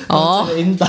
这个音档。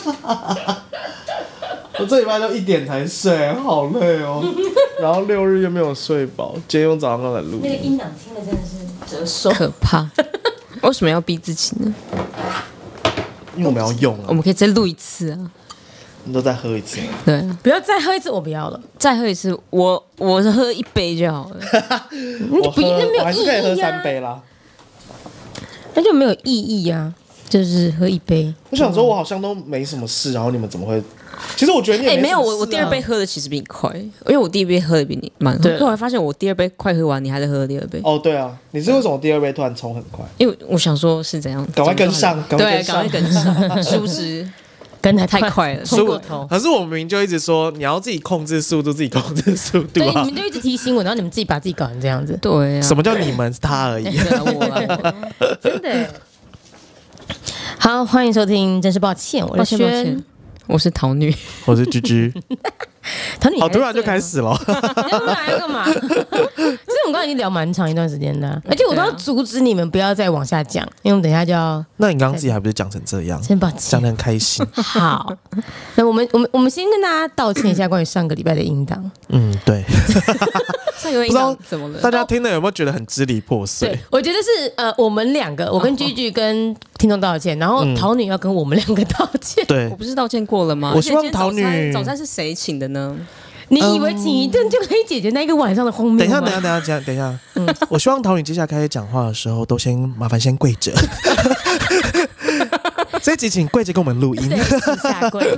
我这礼拜都1点才睡，好累哦。然后6日又没有睡饱，今天用早上刚才录。 那个音档听的真的是折寿， 可怕。为什么要逼自己呢？ 因为我们要用啊。 我们可以再录一次啊。 你都再喝一次。 对， 不要再喝一次，我不要了。 再喝一次，我是喝1杯就好了。 我还是可以喝3杯啦。 那就没有意义啊，就是喝1杯。 我想说，我好像都没什么事，然后你们怎么会？其实我觉得你也没有，我第2杯喝的其实比你快，因为我第1杯喝的比你慢。对，后来发现我第2杯快喝完，你还在喝第2杯。 哦，对啊，你是为什么第2杯突然冲很快？ 因为我想说是怎样， 赶快跟上， 对，赶快跟上，殊不知跟得太快了， 冲过头。 可是我明明就一直说你要自己控制速度，自己控制速度啊！ 对，你们就一直提醒我，然后你们自己把自己搞成这样子。 对啊， 什么叫你们？是他而已。 我真的。好，欢迎收听，真是抱歉，我是轩， 我是桃女， 我是居居。 桃女， 好突然就开始了。 你要来干嘛？其实我们刚刚已经聊蛮长一段时间的，而且我都要阻止你们不要再往下讲，因为我们等一下就要。 那你刚刚自己还不是讲成这样？ 真抱歉， 讲得很开心。 好，那我们先跟大家道歉一下关于上个礼拜的音档。 对。 上个礼拜音档怎么了？ 大家听了有没有觉得很支离破碎？ 对，我觉得是我们2个，我跟居居跟听众道歉，然后桃女要跟我们2个道歉。 对， 我不是道歉过了吗？ 我希望桃女早餐是谁请的呢？ 你以为请一顿就可以解决那个晚上的荒谬吗？ 等一下，我希望桃女接下来开始讲话的时候，都麻烦先跪着。这一集请跪着跟我们录音， 下跪。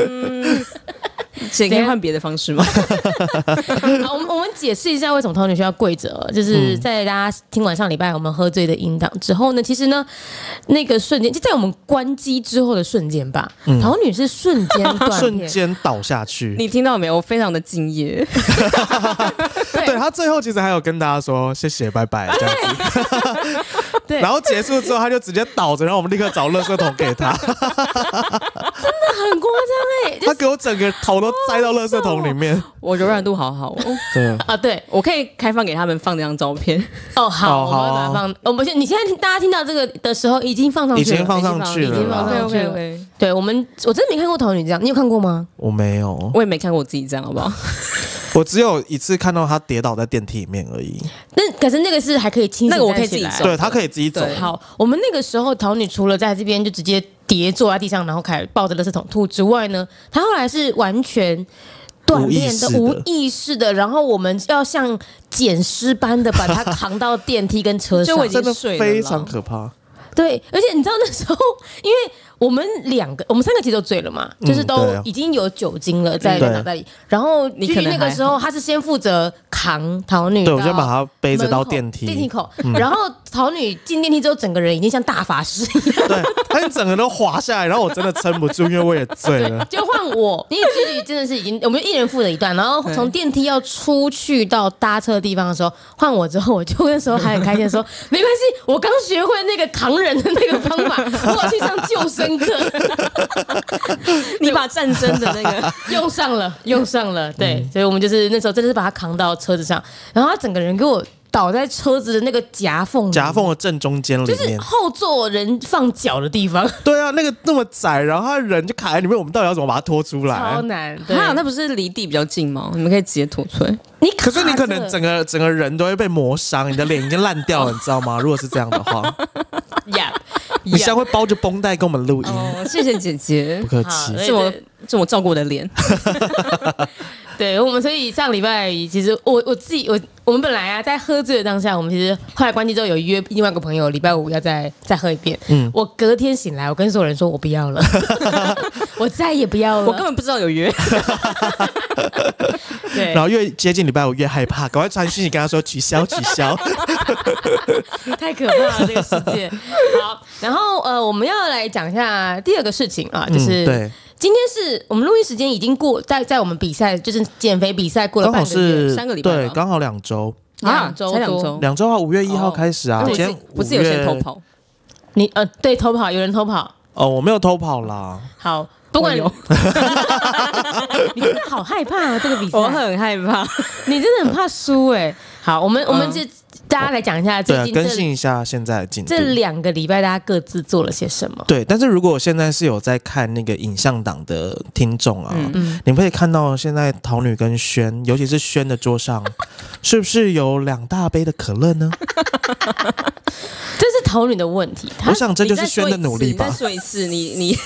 可以换别的方式吗？ 好，我们解释一下为什么桃女需要跪着，就是在大家听完上礼拜我们喝醉的音档之后呢，其实呢，那个瞬间就在我们关机之后的瞬间吧，桃女是瞬间断片， 瞬间倒下去。 你听到没有？我非常的敬业。 对，他最后其实还有跟大家说谢谢拜拜这样子。对，然后结束之后他就直接倒着，然后我们立刻找垃圾桶给他。真的很夸张哎！ 他给我整个头都栽到垃圾桶里面。 我柔软度好好哦。 对啊，对， 我可以开放给他们放这张照片。 哦，好，我们把它放。我们你现在大家听到这个的时候已经放上去了， 已经放上去了。 OK。 对，我真的没看过桃女这样，你有看过吗？ 我没有， 我也没看过我自己这样，好不好？ 我只有一次看到他跌倒在电梯里面而已。 可是那个是还可以清醒， 那个我可以自己走， 对，他可以自己走。 好，我们那个时候桃女除了在这边就直接跌坐在地上，然后开始抱着垃圾桶吐之外呢，她后来是完全断片的、无意识的，然后我们要像捡尸般的把她扛到电梯跟车上， 就我已经睡了， 非常可怕。 对，而且你知道那时候，因为我们3个其实都醉了嘛，就是都已经有酒精了在脑袋里。然后你那个时候他是先负责扛桃女， 对，我就把她背着到电梯口，然后桃女进电梯之后，整个人已经像大法师一样， 对，她整个都滑下来，然后我真的撑不住，因为我也醉了。 就换我，因为距离真的是已经我们1人负责一段，然后从电梯要出去到搭车的地方的时候，换我之后，我就那时候还很开心的说，没关系，我刚学会那个扛人的那个方法，我要去上救生课。 你把战争的那个用上了，对，所以我们就是那时候真的是把他扛到车子上，然后他整个人给我倒在车子的那个夹缝的正中间里面， 就是后座人放脚的地方。 对啊，那个那么窄，然后他人就卡在里面，我们到底要怎么把他拖出来？ 超难。 那不是离地比较近吗？你们可以直接拖出来。 可是你可能整个人都会被磨伤，你的脸已经烂掉了，你知道吗？如果是这样的话。你现在会包着绷带跟我们录音， 谢谢姐姐， 不客气， 这么照顾我的脸。 对，我们所以上礼拜其实我们本来啊在喝醉的当下，我们其实后来关机之后有约另外一个朋友，礼拜5要再喝一遍。我隔天醒来，我跟所有人说我不要了，我再也不要了， 我根本不知道有约。 对， 然后越接近礼拜5越害怕，赶快传讯息跟他说取消。 太可怕了这个世界。好，然后我们要来讲一下第2个事情啊，就是对。 今天是我们录音时间已经过，在我们比赛就是减肥比赛过了半个月 ，3个礼拜， 对，刚好2周啊，2周啊，5月1号开始啊。今天不是有些偷跑？ 你对偷跑，有人偷跑哦，我没有偷跑啦。 好。 不管你真的好害怕啊！这个比赛， 我很害怕， 你真的很怕输哎。好，我们就大家来讲一下最近更新一下现在的进度。 这2个礼拜大家各自做了些什么？ 对，但是如果现在是有在看那个影像档的听众啊，你们可以看到现在桃女跟轩，尤其是轩的桌上，是不是有2大杯的可乐呢？ 这是桃女的问题。 我想这就是轩的努力吧。 再说一次，你。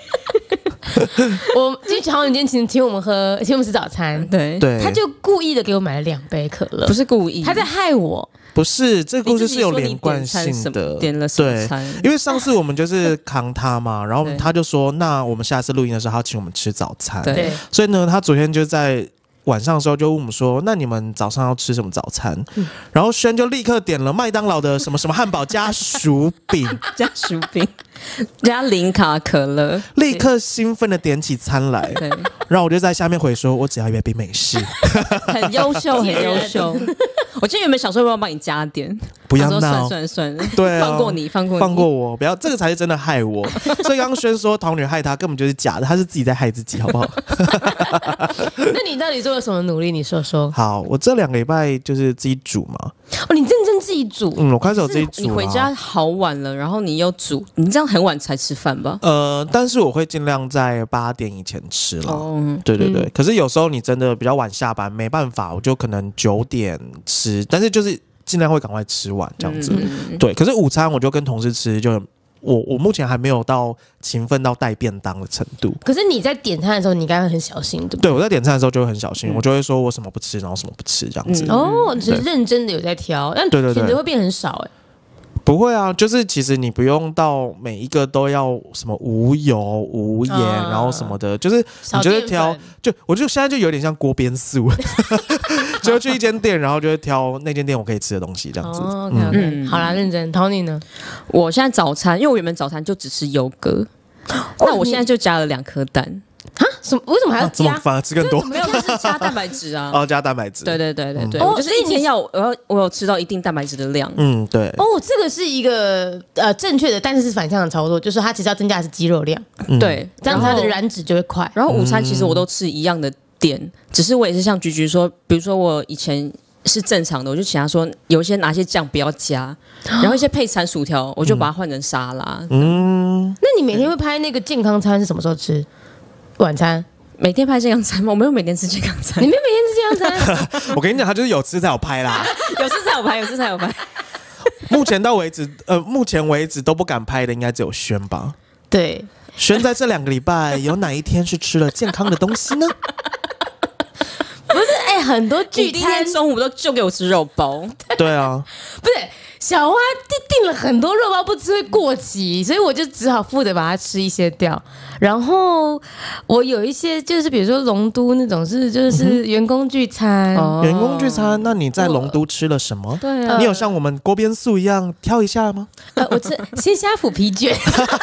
我今天桃女今天请我们吃早餐， 对， 他就故意的给我买了2杯可乐， 不是故意， 他在害我。 不是，这个故事是有连贯性的。 点了什么餐？ 因为上次我们就是扛他嘛，然后他就说，那我们下次录音的时候，他请我们吃早餐。 对， 所以呢，他昨天就在晚上的时候就问我们说，那你们早上要吃什么早餐？然后轩就立刻点了麦当劳的什么什么汉堡加薯饼， 加薯饼。加0卡可乐， 立刻兴奋的点起餐来。对，然后我就在下面回说，我只要1杯冰美式。 很优秀，很优秀。我今天原本想说要不要帮你加点， 不要闹， 算了， 对、啊， 放过我，不要，这个才是真的害我。所以刚刚轩说桃女害他，根本就是假的，他是自己在害自己，好不好？ 那你到底做了什么努力？你说说。 好，我这2个礼拜就是自己煮嘛。 哦，你认真自己煮？ 我开始有自己煮。 你回家好晚了，然后你又煮，你这样很晚才吃饭吧？ 但是我会尽量在8点以前吃了。对对对。可是有时候你真的比较晚下班，没办法，我就可能9点吃，但是就是尽量会赶快吃完这样子。对，可是午餐我就跟同事吃，就我目前还没有到勤奋到带便当的程度。 可是你在点餐的时候，你应该很小心，对不对？ 对，我在点餐的时候就会很小心，我就会说我什么不吃，然后什么不吃这样子。 你是认真的有在挑，但选择会变很少哎。 不会啊，就是其实你不用到每一个都要什么无油无盐，然后什么的，就是你就会挑，我就现在就有点像锅边素，就去一间店，然后就会挑那间店我可以吃的东西这样子。 OK， 好啦，认真。Tony 呢？ 我现在早餐，因为我原本早餐就只吃优格，那我现在就加了2颗蛋。 啊？什么？为什么还要加？ 怎么反而吃更多？ 没有，就是加蛋白质啊。 加蛋白质。 对。我就是一天我有吃到一定蛋白质的量。 对。 这个是一个正确的，但是反向的操作，就是它其实要增加的是肌肉量。 对， 这样它的燃脂就会快。 然后午餐其实我都吃一样的店，只是我也是像菊菊说，比如说我以前是正常的，我就请他说有一些哪些酱不要加，然后一些配餐薯条我就把它换成沙拉。 那你每天会拍那个健康餐是什么时候吃？晚餐每天拍健康餐吗？我没有每天吃健康餐。 你没有每天吃健康餐？我跟你讲，他就是有吃才有拍啦， 有吃才有拍。 目前为止都不敢拍的，应该只有轩吧？ 对， 轩在这2个礼拜有哪一天是吃了健康的东西呢？ 不是，很多聚餐第一天中午就给我吃肉包。 对啊， 不是。小花订了很多肉包，不吃会过期，所以我就只好负责把它吃一些掉。然后我有一些就是比如说龙都那种就是员工聚餐， 员工聚餐，那你在龙都吃了什么？ 对啊， 你有像我们锅边素一样挑一下吗？ 我吃鲜虾腐皮卷，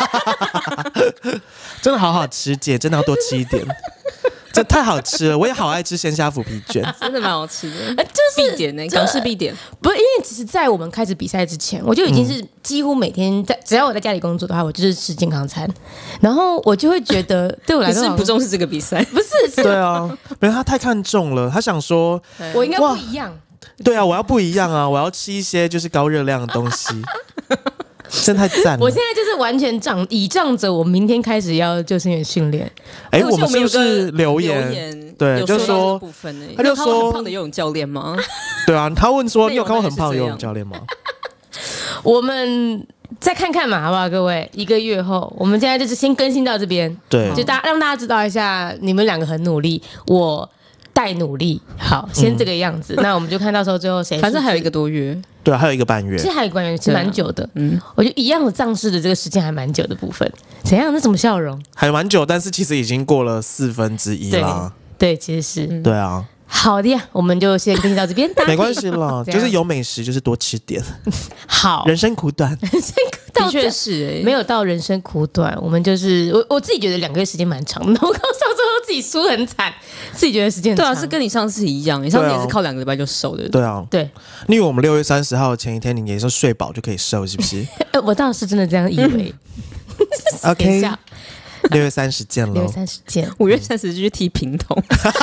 真的好好吃，姐真的要多吃一点。这太好吃了，我也好爱吃鲜虾腐皮卷， 真的蛮好吃的，就是必点呢，港式必点。 不是因为其实，在我们开始比赛之前，我就已经是几乎每天只要我在家里工作的话，我就是吃健康餐，然后我就会觉得对我来说是不重视这个比赛， 不是？ 对啊，没有他太看重了，他想说我应该不一样。 对啊，我要不一样啊，我要吃一些就是高热量的东西。真太赞了！ 我现在就是完全倚仗着我明天开始要救生员训练。 我们是不是留言？对，就说他就说很胖的游泳教练吗？ 对啊，他问说你有看过很胖的游泳教练吗？ 我们再看看嘛，好不好？各位，1个月后，我们现在就是先更新到这边， 对， 就让大家知道一下，你们2个很努力，我待努力。好，先这个样子。那我们就看到时候最后谁， 反正还有1个多月。 对，还有1个半月， 其实还有1个半月，其实蛮久的。我觉得一样的仗势的这个时间还蛮久的部分。怎样？那什么笑容？ 还蛮久，但是其实已经过了1/4啦。 对，其实是。 对啊。 好的呀，我们就先跟你到这边。 没关系啦，就是有美食就是多吃点。 好， 人生苦短， 人生的确是没有到人生苦短。我们就是我自己觉得2个月时间蛮长的，我刚上最后自己输很惨，自己觉得时间很长。 对啊，是跟你上次一样，你上次也是靠2个礼拜就瘦的。 对啊， 对。 你以为我们6月30号前一天你也是睡饱就可以瘦，是不是？ 我倒是真的这样以为。 OK。 6月30见了。 6月30见 ，5月30就去剃平头。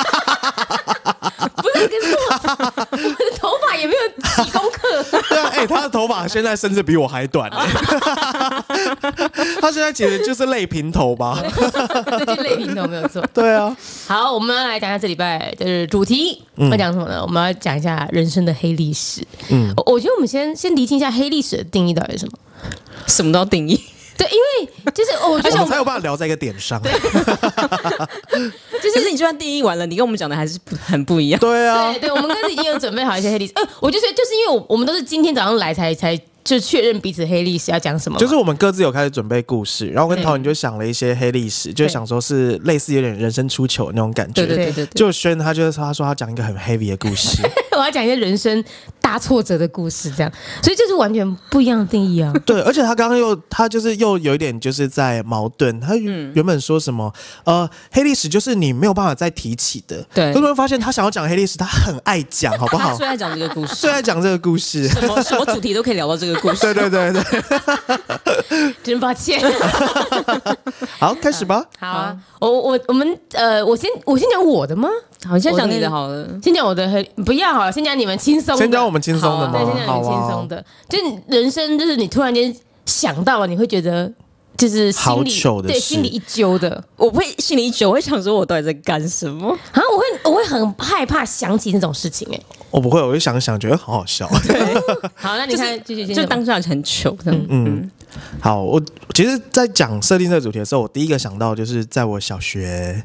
不是，可是我的头发也没有几公克。 对啊，他的头发现在甚至比我还短。他现在其实就是类平头吧？ 对，就类平头没有错。 对啊。 好，我们要来讲一下这礼拜的主题，要讲什么呢？我们要讲一下人生的黑历史。我觉得我们先厘清一下黑历史的定义到底是什么？ 什么都要定义。 对，因为就是我觉得我们才有办法聊在一个点上。 就是你就算定义完了，你跟我们讲的还是很不一样。 对啊， 对，我们刚才已经有准备好一些黑历史。我就说，就是因为我们都是今天早上来才就确认彼此黑历史要讲什么， 就是我们各自有开始准备故事，然后跟陶颖就想了一些黑历史，就想说是类似有点人生出糗那种感觉。 对。 就轩他说他讲一个很 heavy 的故事， 我要讲一些人生大挫折的故事，这样，所以这是完全不一样的定义啊。 对，而且他刚刚又有一点就是在矛盾，他原本说什么黑历史就是你没有办法再提起的， 对， 会不会发现他想要讲黑历史，他很爱讲，好不好？ 他最爱讲这个故事， 最爱讲这个故事， 什么主题都可以聊到这个故事。 对， 真抱歉。 好，开始吧。 好啊，我先讲我的吗？ 好，你先讲你的好了。 先讲我的不要好了，先讲你们轻松的。 先讲我们轻松的吗？ 对，先讲你们轻松的。就是人生，就是你突然间想到了，你会觉得就是心里一揪的。 我会心里一揪，我会想说我到底在干什么？ 啊，我会很害怕想起那种事情。 我不会，我就想想，觉得好好笑。 对，好，那你看， 就当下很糗的。 好，我其实，在讲设定这个主题的时候，我第一个想到就是在我小学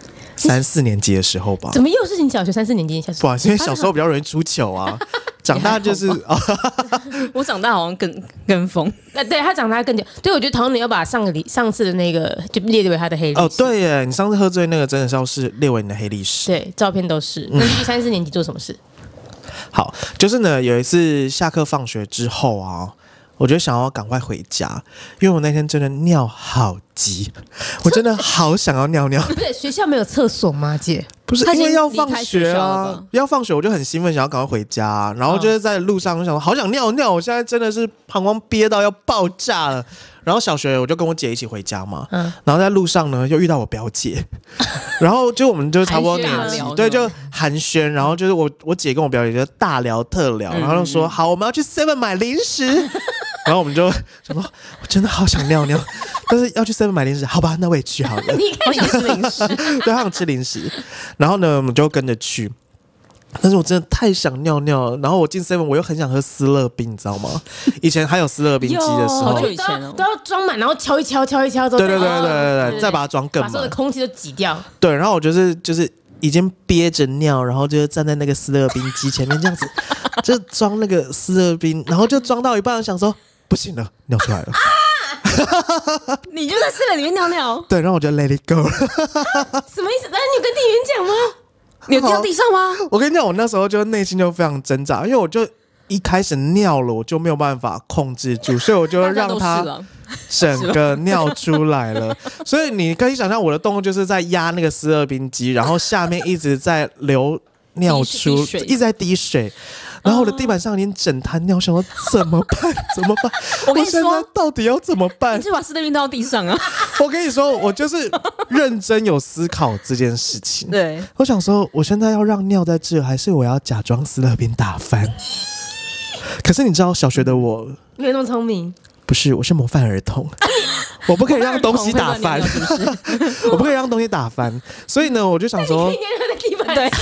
3、4年级的时候吧。 怎么又是你小学3、4年级？ 不好意思，因为小时候比较容易出糗啊。长大就是我长大好像更疯。 对，他长大更久。对，我觉得陶你要把上次的那个就列为他的黑历史。 哦，对耶，你上次喝醉那个真的是要列为你的黑历史。 对，照片都是。那你3、4年级做什么事？ 好，就是呢，有一次下课放学之后啊，我就想要赶快回家，因为我那天真的尿好急，我真的好想要尿尿。 不是学校没有厕所吗，姐？ 不是，因为要放学啊，要放学我就很兴奋，想要赶快回家，然后就是在路上就想说好想尿尿，我现在真的是膀胱憋到要爆炸了。然后小学我就跟我姐一起回家嘛，然后在路上呢又遇到我表姐，然后就我们就差不多年纪，对，就寒暄，然后就是我姐跟我表姐就大聊特聊，然后就说好，我们要去 7 买零食，然后我们就想说我真的好想尿尿，但是要去 7 买零食，好吧，那我也去好了。 你好想吃零食， 对，好想吃零食，然后呢我们就跟着去。但是我真的太想尿尿了，然后我进 7 我又很想喝思乐冰，你知道吗？以前还有思乐冰机的时候， 好久以前都要装满，然后敲一敲之后， 对，再把它装更满， 把所有的空气都挤掉。 对，然后我就是已经憋着尿，然后就站在那个思乐冰机前面这样子，就装那个思乐冰，然后就装到一半，想说不行了，尿出来了。 你就在思乐里面尿尿？ 对，然后我就 let it go。 什么意思？那你有跟店员讲吗？ 你有掉地上吗？ 我跟你讲，我那时候就内心就非常挣扎，因为我就一开始尿了，我就没有办法控制住，所以我就让它整个尿出来了。所以你可以想象我的动作就是在压那个思乐冰机，然后下面一直在流尿出，一直在滴水。然后我的地板上已经整滩尿，想说怎么办？怎么办？ 我跟你说， 现在到底要怎么办？ 你就把思乐冰倒到地上啊！ 我跟你说，我就是认真有思考这件事情。 对， 我想说，我现在要让尿在这，还是我要假装思乐冰打翻？可是你知道，小学的我没有那么聪明， 不是，我是模范儿童，我不可以让东西打翻，我不可以让东西打翻。所以呢，我就想说， 你在地板上。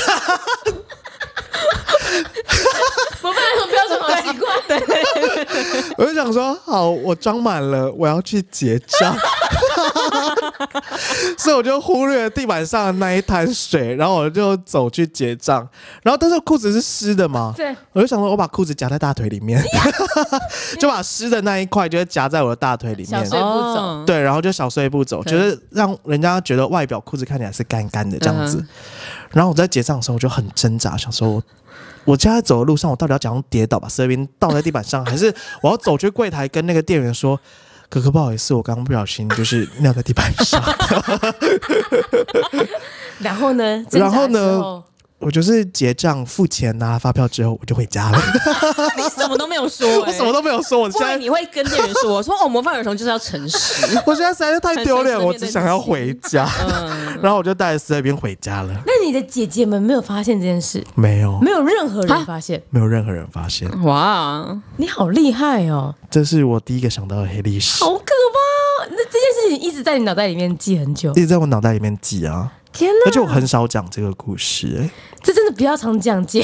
模范儿童标准好奇怪。 对， 我就想说，好，我装满了，我要去结账。所以我就忽略了地板上的那一滩水，然后我就走去结账。然后但是裤子是湿的嘛， 对， 我就想说我把裤子夹在大腿里面，就把湿的那一块就夹在我的大腿里面， 小碎步走， 对，然后就小碎步走，就是让人家觉得外表裤子看起来是干干的这样子。然后我在结账的时候我就很挣扎，想说我现在走的路上，我到底要假装跌倒把思乐冰倒在地板上，还是我要走去柜台跟那个店员说，哥哥不好意思，我刚刚不小心就是尿在地板上。 然后呢？ 我就是结账付钱拿发票之后我就回家了。 你什么都没有说、 我什么都没有说。我现在你会跟店员说哦，模范儿童就是要诚实。 我现在实在是太丢脸，我只想要回家。然后我就带着思维边回家了。 那你的姐姐们没有发现这件事？ 没有， 没有任何人发现， 没有任何人发现。 哇， 你好厉害哦！ 这是我第一个想到的黑历史。 好可怕！那这件事情一直在你脑袋里面记很久， 一直在我脑袋里面记啊。 天哪！ 而且我很少讲这个故事， 这真的不要常讲姐，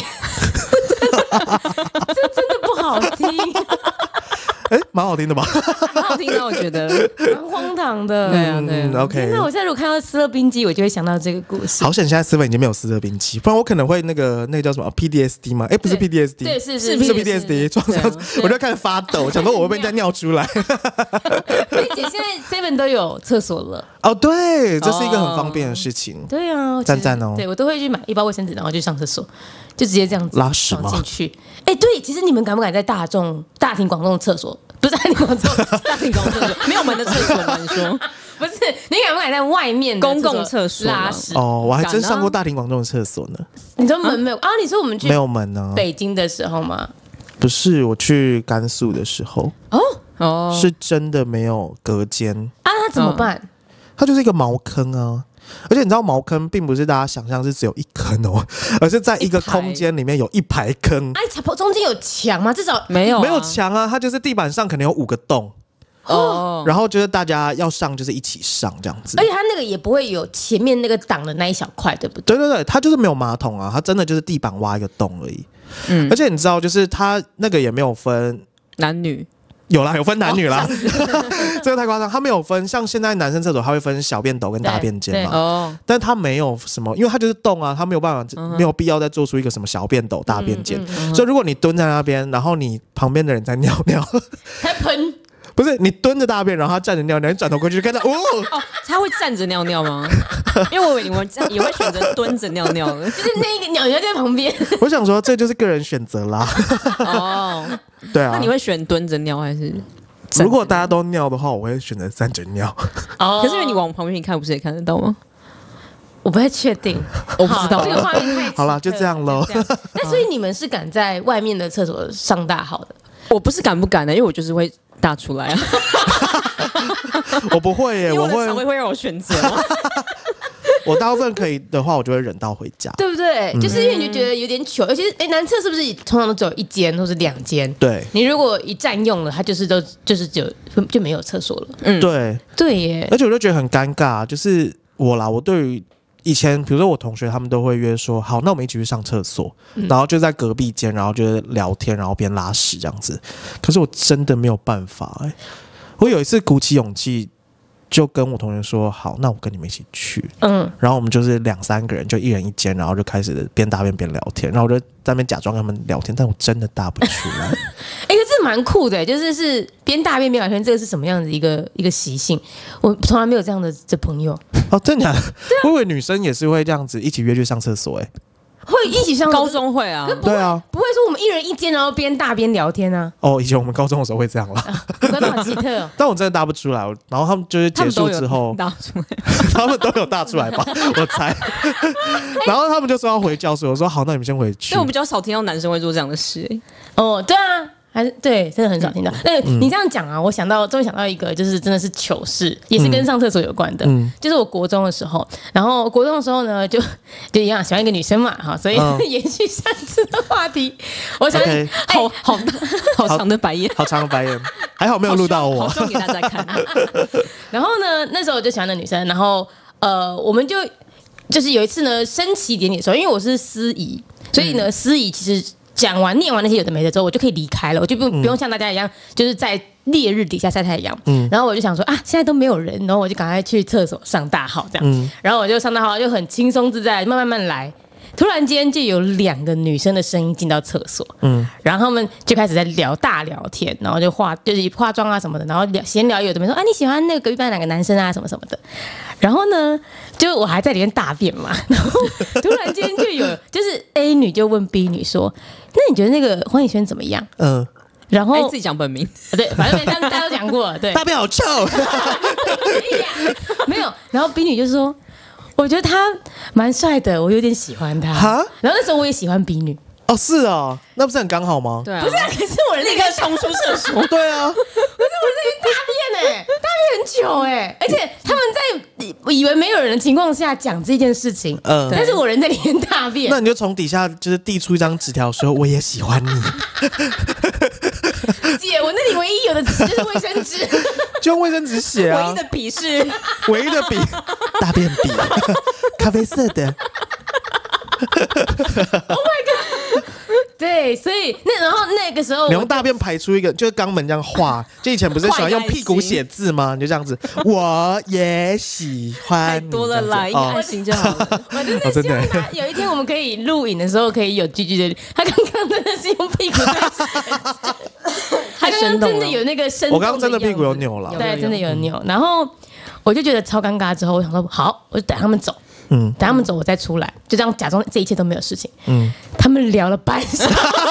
这真的不好听。 蛮好听的吧？ 蛮好听的，我觉得蛮荒唐的。 对啊，对啊。 OK。 那我现在如果看到斯乐冰机，我就会想到这个故事。 好险，现在斯乐已经没有斯乐冰机，不然我可能会那个叫什么 PTSD 吗？不是 PTSD， 对，是 PTSD 创伤，我就开始发抖，想说我会不会再尿出来。 姐现在 7 都有厕所了。 哦，对，这是一个很方便的事情。 对啊， 赞赞哦。 对我都会去买一包卫生纸，然后去上厕所，就直接这样子拉屎吗？ 进去。对，其实你们敢不敢在大庭广众的厕所？不是大庭广众，大庭广众厕所没有门的厕所吗？你说不是？你敢不敢在外面公共厕所拉屎？ 哦，我还真上过大庭广众的厕所呢。 你说门没有啊？你说我们去没有门呢？ 北京的时候吗？ 不是，我去甘肃的时候。哦，是真的没有隔间啊？那怎么办？ 它就是一个茅坑啊。而且你知道茅坑并不是大家想象是只有一坑哦，而是在一个空间里面有一排坑。 中间有墙吗？至少没有墙啊，它就是地板上可能有5个洞。然后就是大家要上就是一起上这样子。 而且它那个也不会有前面那个挡的那一小块，对不对？ 对，它就是没有马桶啊，它真的就是地板挖一个洞而已。而且你知道，就是它那个也没有分男女。 有分男女啦，这个太夸张。他没有分，像现在男生厕所他会分小便斗跟大便间嘛，但他没有什么，因为他就是洞啊，他没有办法，没有必要再做出一个什么小便斗、大便间。所以如果你蹲在那边，然后你旁边的人在尿尿， 他喷。 不是你蹲着大便，然后他站着尿尿，你转头过去就看到他会站着尿尿吗？因为我以为你们也会选择蹲着尿尿的， 就是那个尿尿在旁边。 我想说，这就是个人选择啦。对啊。 那你会选蹲着尿还是？ 如果大家都尿的话，我会选择站着尿。 可是因为你往旁边一看，不是也看得到吗？ 我不太确定， 我不知道这个画面太好了，就这样喽。 那所以你们是敢在外面的厕所上大号的？ 我不是敢不敢的，因为我就是会大出来啊。 我不会耶， 因为我的肠胃会让我选择。 我大部分可以的话，我就会忍到回家， 对不对？就是因为你就觉得有点糗，尤其是男厕是不是通常都只有1间或是2间？ 对， 你如果一占用了，它就是就没有厕所了。对耶。 而且我就觉得很尴尬，就是我对于以前，比如说我同学他们都会约说，好，那我们一起去上厕所，然后就在隔壁间，然后就聊天，然后边拉屎这样子。可是我真的没有办法我有一次鼓起勇气，就跟我同学说，好，那我跟你们一起去。然后我们就是2-3个人，就一人一间，然后就开始边大便边聊天，然后我就在那边假装跟他们聊天，但我真的大不出来。 这蛮酷的，就是边大便边聊天，这个是什么样的一个习性？我从来没有这样的朋友。 真的假的？我以为女生也是会这样子一起约去上厕所会一起上高中会啊， 对啊， 不会说我们一人一间，然后边大边聊天啊。 以前我们高中的时候会这样啦。 高中很奇特。 但我真的大不出来，然后他们就是结束之后，他们都有大出来吧，我猜。然后他们就说要回教室，我说好，那你们先回去。 对，我比较少听到男生会做这样的事。 对啊。还是对，真的很少听到。你这样讲啊，我终于想到一个，就是真的是糗事，也是跟上厕所有关的。就是我国中的时候，然后国中的时候呢，就一样喜欢一个女生嘛，所以延续上次的话题，我想好长的白眼， 好长的白眼，还好没有录到我， 好希望给大家看。 然后呢，那时候我就喜欢那女生，然后我们就是有一次呢，升旗典礼的时候，因为我是司仪，所以呢，司仪其实念完那些有的没的之后，我就可以离开了，我就不用像大家一样，就是在烈日底下晒太阳。然后我就想说现在都没有人，然后我就赶快去厕所上大号这样。然后我就上大号，就很轻松自在，慢慢来。突然间就有2个女生的声音进到厕所，然后他们就开始在大聊天，然后就是化妆啊什么的，然后闲聊有的没说你喜欢那个隔壁班哪个男生啊什么什么的。然后呢，就我还在里面大便嘛，然后突然间就有就是 A 女就问 B 女说，那你觉得那个黄以轩怎么样？然后自己讲本名， 对，反正大家都讲过了，对， 大便好臭， 没有。然后 B 女就说， 我觉得他蛮帅的，我有点喜欢他。然后那时候我也喜欢 B 女。 哦，是啊，那不是很刚好吗？ 对啊， 不是、啊，可是我立刻冲出厕所。 对啊，可是我在大便大便很久而且他们在以为没有人的情况下讲这件事情，但是我人在里面大便， 那你就从底下就是递出一张纸条说我也喜欢你。 姐，我那里唯一有的纸就是卫生纸， 就用卫生纸写啊。 唯一的笔是唯一的笔，大便笔，咖啡色的。 Oh my god！ 对，所以然后那个时候， 你用大便排出一个，就是肛门这样画。就以前不是喜欢用屁股写字吗？你就这样子，我也喜欢你。 太多了啦，一个爱心就好了。 我真的希望他有一天我们可以录影的时候，可以有GG的。他刚刚真的是用屁股在写，他刚刚真的有那个生动的样子。 我刚刚真的屁股有扭了， 对，真的有扭。然后我就觉得超尴尬，之后我想说好，我就等他们走。等他们走，我再出来，就这样假装这一切都没有事情。他们聊了半小时，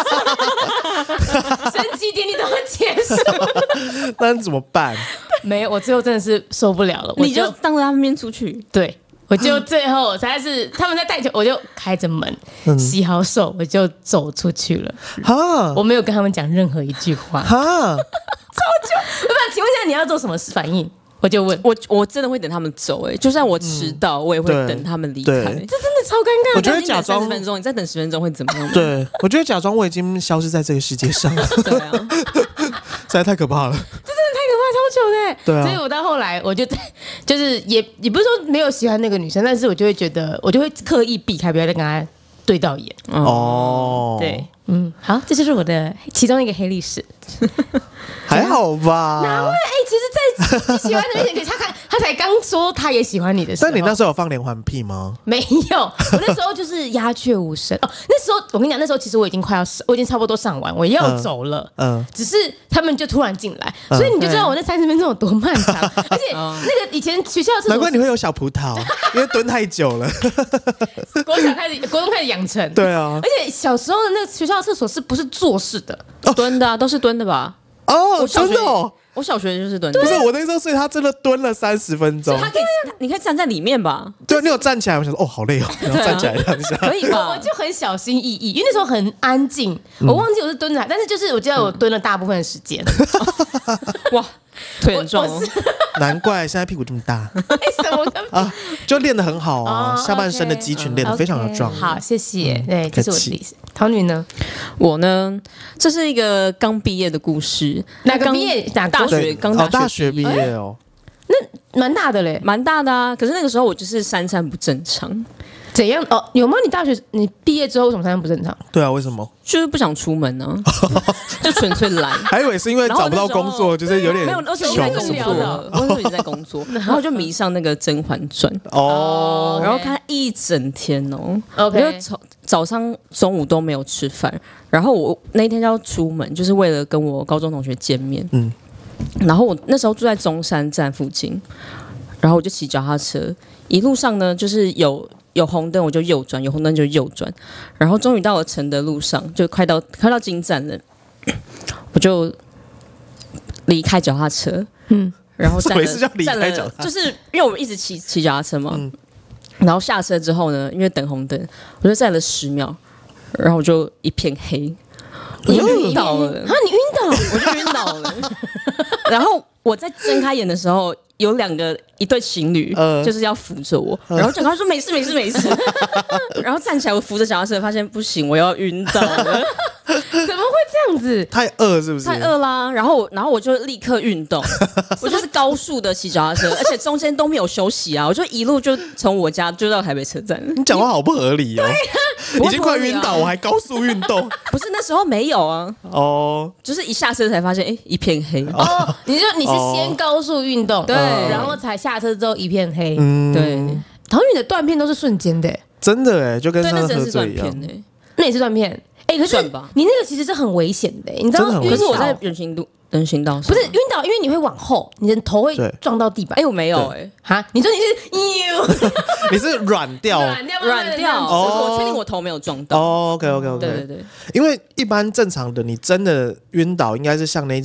升旗典礼都要结束， 那怎么办？ 没有，我最后真的是受不了了， 你就当着他们面出去。 对，我就最后实在是他们在带球，我就开着门，洗好手，我就走出去了。我没有跟他们讲任何一句话。超久。那请问一下，你要做什么反应？我就问我真的会等他们走就算我迟到，我也会等他们离开。这真的超尴尬。 我觉得假装 30分钟，你再等10分钟会怎么样？ 对，我觉得假装我已经消失在这个世界上了。 对啊， 实在太可怕了。 这真的太可怕，超久的。 对啊， 所以我到后来，我就是也不是说没有喜欢那个女生，但是我就会觉得，我就会刻意避开，不要再跟她对到眼。对，好，这就是我的其中一个黑历史。 还好吧？ 哪会？其实，在喜欢的面前，他才刚说他也喜欢你的时候。 但你那时候有放连环屁吗？ 没有，我那时候就是鸦雀无声。那时候我跟你讲，那时候其实我已经差不多上完，我要走了。只是他们就突然进来，所以你就知道我那30分钟有多漫长。而且那个以前学校厕所， 难怪你会有小葡萄，因为蹲太久了。 国中开始养成。 对啊， 而且小时候的那个学校厕所是不是坐式的？ 蹲的都是蹲的吧？ 真的哦。 我小学就是蹲的， 不是我那时候，所以他真的蹲了30分钟。 你可以站在里面吧？ 对，你有站起来，我想说好累哦，然后站起来这样下， 可以吧？ 我就很小心翼翼，因为那时候很安静，我忘记我是蹲着，但是就是我记得我蹲了大部分的时间。 哇，腿很壮哦， 难怪现在屁股这么大。 什么啊？ 就练得很好啊，下半身的肌群练得非常的壮。 好，谢谢。对，这是我的例子。桃女呢？ 我呢？这是一个刚毕业的故事。 哪个毕业？ 大学刚大学毕业哦。 那蛮大的嘞， 蛮大的啊。可是那个时候我就是三餐不正常。 怎样？有吗？你毕业之后为什么三餐不正常？ 对啊，为什么？ 就是不想出门呢，就纯粹懒。 还以为是因为找不到工作，就是有点没有，那时候在工作，我那时候已经在工作，然后我就迷上那个《甄嬛传》然后看一整天我就早上中午都没有吃饭，然后我那天就要出门，就是为了跟我高中同学见面。然后我那时候住在中山站附近，然后我就骑脚踏车，一路上呢就是有红灯我就右转，有红灯就右转，然后终于到了承德路上，就快到金站了，我就离开脚踏车，然后站了，就是因为我们一直骑脚踏车嘛，然后下车之后呢，因为等红灯，我就站了10秒，然后我就一片黑，我就晕倒了啊！你晕倒， 我就晕倒了，然后我在睁开眼的时候。有一对情侣，就是要扶着我，然后他说没事，然后站起来，我扶着脚踏车，发现不行，我要晕倒了， 怎么会这样子？ 太饿是不是？ 太饿啦！然后我就立刻运动，我就是高速的骑脚踏车，而且中间都没有休息啊，我就一路就从我家就到台北车站。 你讲话好不合理哦！已经快晕倒，我还高速运动。 不是那时候没有啊，就是一下车才发现，一片黑。 你是先高速运动，对，然后才下车之后一片黑。 对， 桃女的断片都是瞬间的， 真的就跟上次喝醉一样。 那也是断片，可是你那个其实是很危险的，你知道？ 可是我在人行道上， 不是晕倒，因为你会往后，你的头会撞到地板。 我没有你说你是你是软掉， 我确定我头没有撞到。 OK， 对， 因为一般正常的，你真的晕倒应该是像那种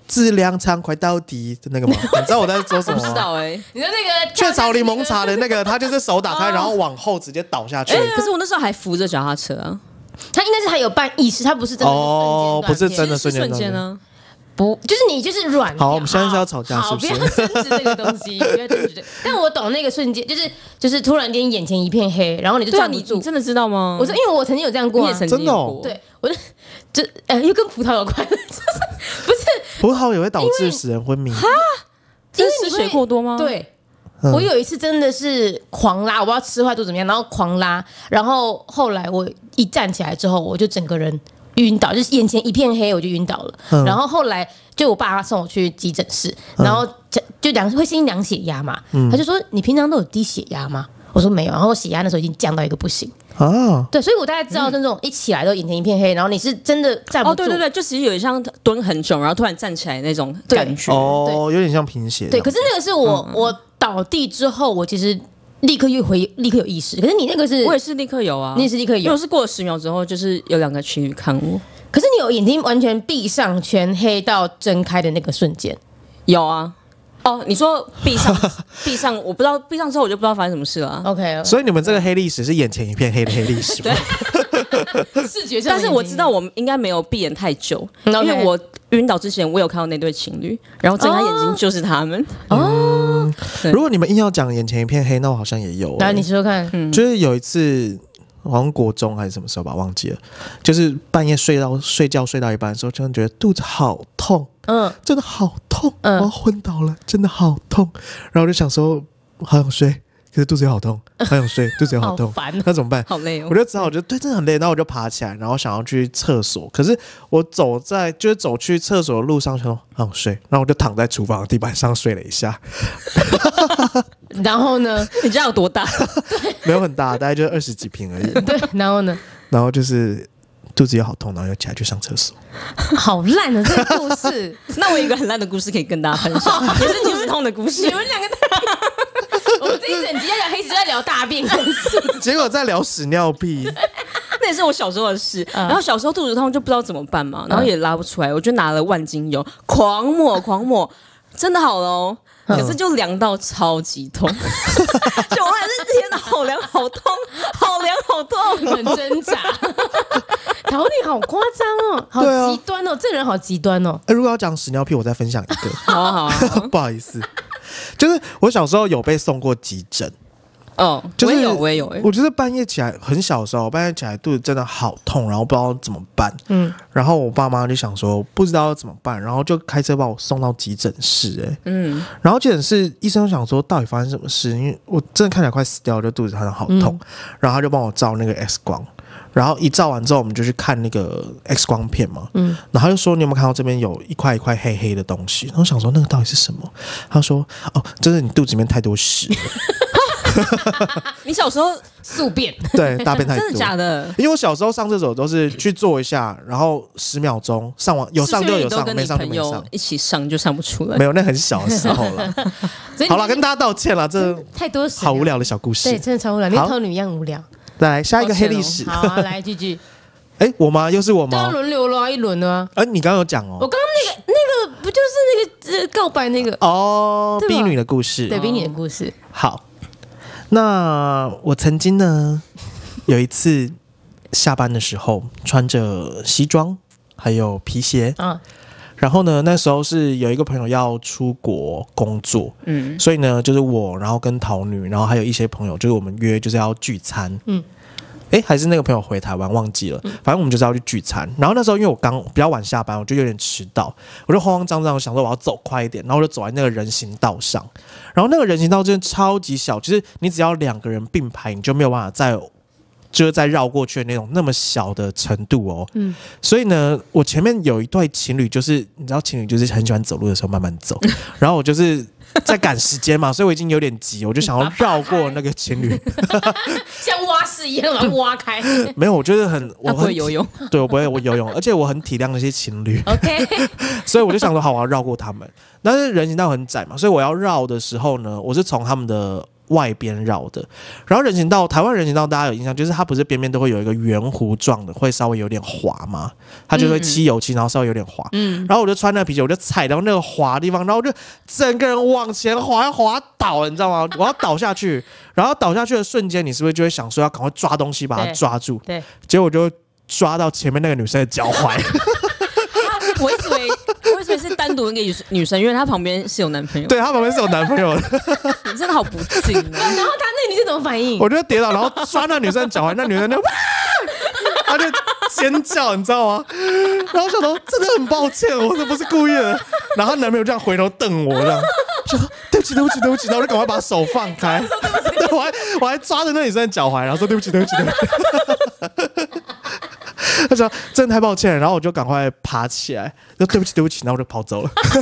自粮仓快到底的那个吗？你知道我在说什么吗？ 不知道你说那个雀巢柠檬茶的那个，他就是手打开，然后往后直接倒下去。 可是我那时候还扶着脚踏车啊。 他应该是还有半意识，他不是真的不是真的瞬间啊。 不，就是你就是软。 好，我们现在是要吵架，是不是？ 不要争执这个东西，不要争执。但我懂那个瞬间，就是突然间眼前一片黑，然后你就站不住。 你真的知道吗？ 我说，因为我曾经有这样过， 你也曾经有过。 对，我就又跟葡萄有关，不是葡萄也会导致使人昏迷。哈， 因为失血过多吗？ 对。我有一次真的是狂拉，我不知道吃坏肚怎么样，然后狂拉，然后后来我一站起来之后，我就整个人晕倒，就是眼前一片黑，我就晕倒了。然后后来就我爸送我去急诊室，然后就会先量血压嘛，他就说你平常都有低血压吗？我说没有，然后血压那时候已经降到一个不行啊。对，所以我大概知道那种一起来都眼前一片黑，然后你是真的站不住。 对，就其实有点像蹲很久，然后突然站起来那种感觉。 有点像贫血。 对，可是那个是我倒地之后，我其实立刻有意识。可是你那个是， 我也是立刻有啊， 你也是立刻有。 因为我是过了10秒之后，就是有2个情侣看我。 可是你有眼睛完全闭上，全黑到睁开的那个瞬间， 有啊。你说闭上，我不知道闭上之后我就不知道发生什么事了。 OK， 所以你们这个黑历史是眼前一片黑的黑历史吗？ 对，视觉上。 但是我知道我们应该没有闭眼太久，因为我晕倒之前我有看到那对情侣，然后睁开眼睛就是他们。 如果你们硬要讲眼前一片黑，那我好像也有。 来，你说说看。 就是有一次，好像国中还是什么时候吧，忘记了。就是半夜睡觉睡到一半的时候，突然觉得肚子好痛，真的好痛，我要昏倒了，真的好痛。然后我就想说，好想睡，可是肚子又好痛，好想睡，肚子又好痛，那怎么办？ 好累哦！ 我就只好对，真的很累。然后我就爬起来，然后想要去厕所，可是我走去厕所的路上，想说好想睡，然后我就躺在厨房的地板上睡了一下。 然后呢？ 你家有多大？ 没有很大，大概就20几坪而已。 对，然后呢？ 然后就是肚子又好痛，然后又起来去上厕所。 好烂的这个故事。 那我有一个很烂的故事可以跟大家分享，也是肚子痛的故事。 你们两个，我们这一整集要聊黑子，在聊大便故事， 结果在聊屎尿屁。 那也是我小时候的事。然后小时候肚子痛就不知道怎么办嘛，然后也拉不出来，我就拿了万金油狂抹，真的好了哦。可是就凉到超级痛，就我还是天哪，好凉好痛， 很挣扎。桃李好夸张哦，好极端哦，这人好极端哦。 如果要讲屎尿屁，我再分享一个。 好啊， 不好意思，就是我小时候有被送过急诊。 就是我也有。 我就是半夜起来，很小的时候，半夜起来肚子真的好痛，然后不知道怎么办。然后我爸妈就想说不知道怎么办，然后就开车把我送到急诊室。然后急诊室医生就想说到底发生什么事，因为我真的看起来快死掉，就肚子好像好痛。然后他就帮我照那个 X 光，然后一照完之后，我们就去看那个 X 光片嘛。然后他就说你有没有看到这边有一块一块黑黑的东西？然后我想说那个到底是什么？他说这是你肚子里面太多屎了。 你小时候宿便？ 对，大便太多。 真的假的？ 因为我小时候上厕所都是去坐一下，然后10秒钟上完，有上就有上，没上就没上。 一起上就上不出来。 没有，那很小的时候了。好了，跟大家道歉了，这太多好无聊的小故事。 对，真的超无聊，跟头女一样无聊。 来下一个黑历史。 好，来继续。 我吗？又是我吗？ 都要轮流了一轮了。 你刚刚有讲哦。 我刚刚那个不就是那个告白那个逼女的故事。 对，逼女的故事。 好。那我曾经呢，有一次下班的时候，穿着西装还有皮鞋，然后呢，那时候是有一个朋友要出国工作，所以呢，就是我，然后跟桃女，然后还有一些朋友，就是我们约就是要聚餐，还是那个朋友回台湾忘记了，反正我们就是要去聚餐。然后那时候因为我刚比较晚下班，我就有点迟到，我就慌慌张张想说我要走快一点，然后我就走在那个人行道上。然后那个人行道真的超级小，就是你只要2个人并排，你就没有办法再绕过去的那种那么小的程度哦。所以呢，我前面有一对情侣，就是你知道情侣就是很喜欢走路的时候慢慢走，然后我就是在赶时间嘛，所以我已经有点急，我就想要绕过那个情侣， 像蛙式一样把它挖开。 没有，我就是我不会游泳， 对，我不会游泳，而且我很体谅那些情侣。 OK， 所以我就想说，好，我要绕过他们。但是人行道很窄嘛，所以我要绕的时候呢，我是从他们的外边绕的。然后人行道，台湾人行道大家有印象，就是它不是边边都会有一个圆弧状的，会稍微有点滑嘛，它就会漆油漆，然后稍微有点滑。然后我就穿那个皮鞋，我就踩到那个滑的地方，然后我就整个人往前滑，要滑倒了，你知道吗？我要倒下去，然后倒下去的瞬间，你是不是就会想说要赶快抓东西把它抓住？ 对， 结果我就抓到前面那个女生的脚踝。 我以为是单独一个女生，因为她旁边是有男朋友。 对，她旁边是有男朋友的。 你真的好不敬啊！ 然后她那女生怎么反应？ 我就跌倒，然后抓那女生的脚踝，那女生就她就尖叫，你知道吗？然后小头真的很抱歉，我这不是故意的。然后男朋友这样回头瞪我，这样就说对不起，然后我就赶快把手放开。我还抓着那女生的脚踝，然后说对不起。他说真的太抱歉了，然后我就赶快爬起来，说对不起，然后我就跑走了。而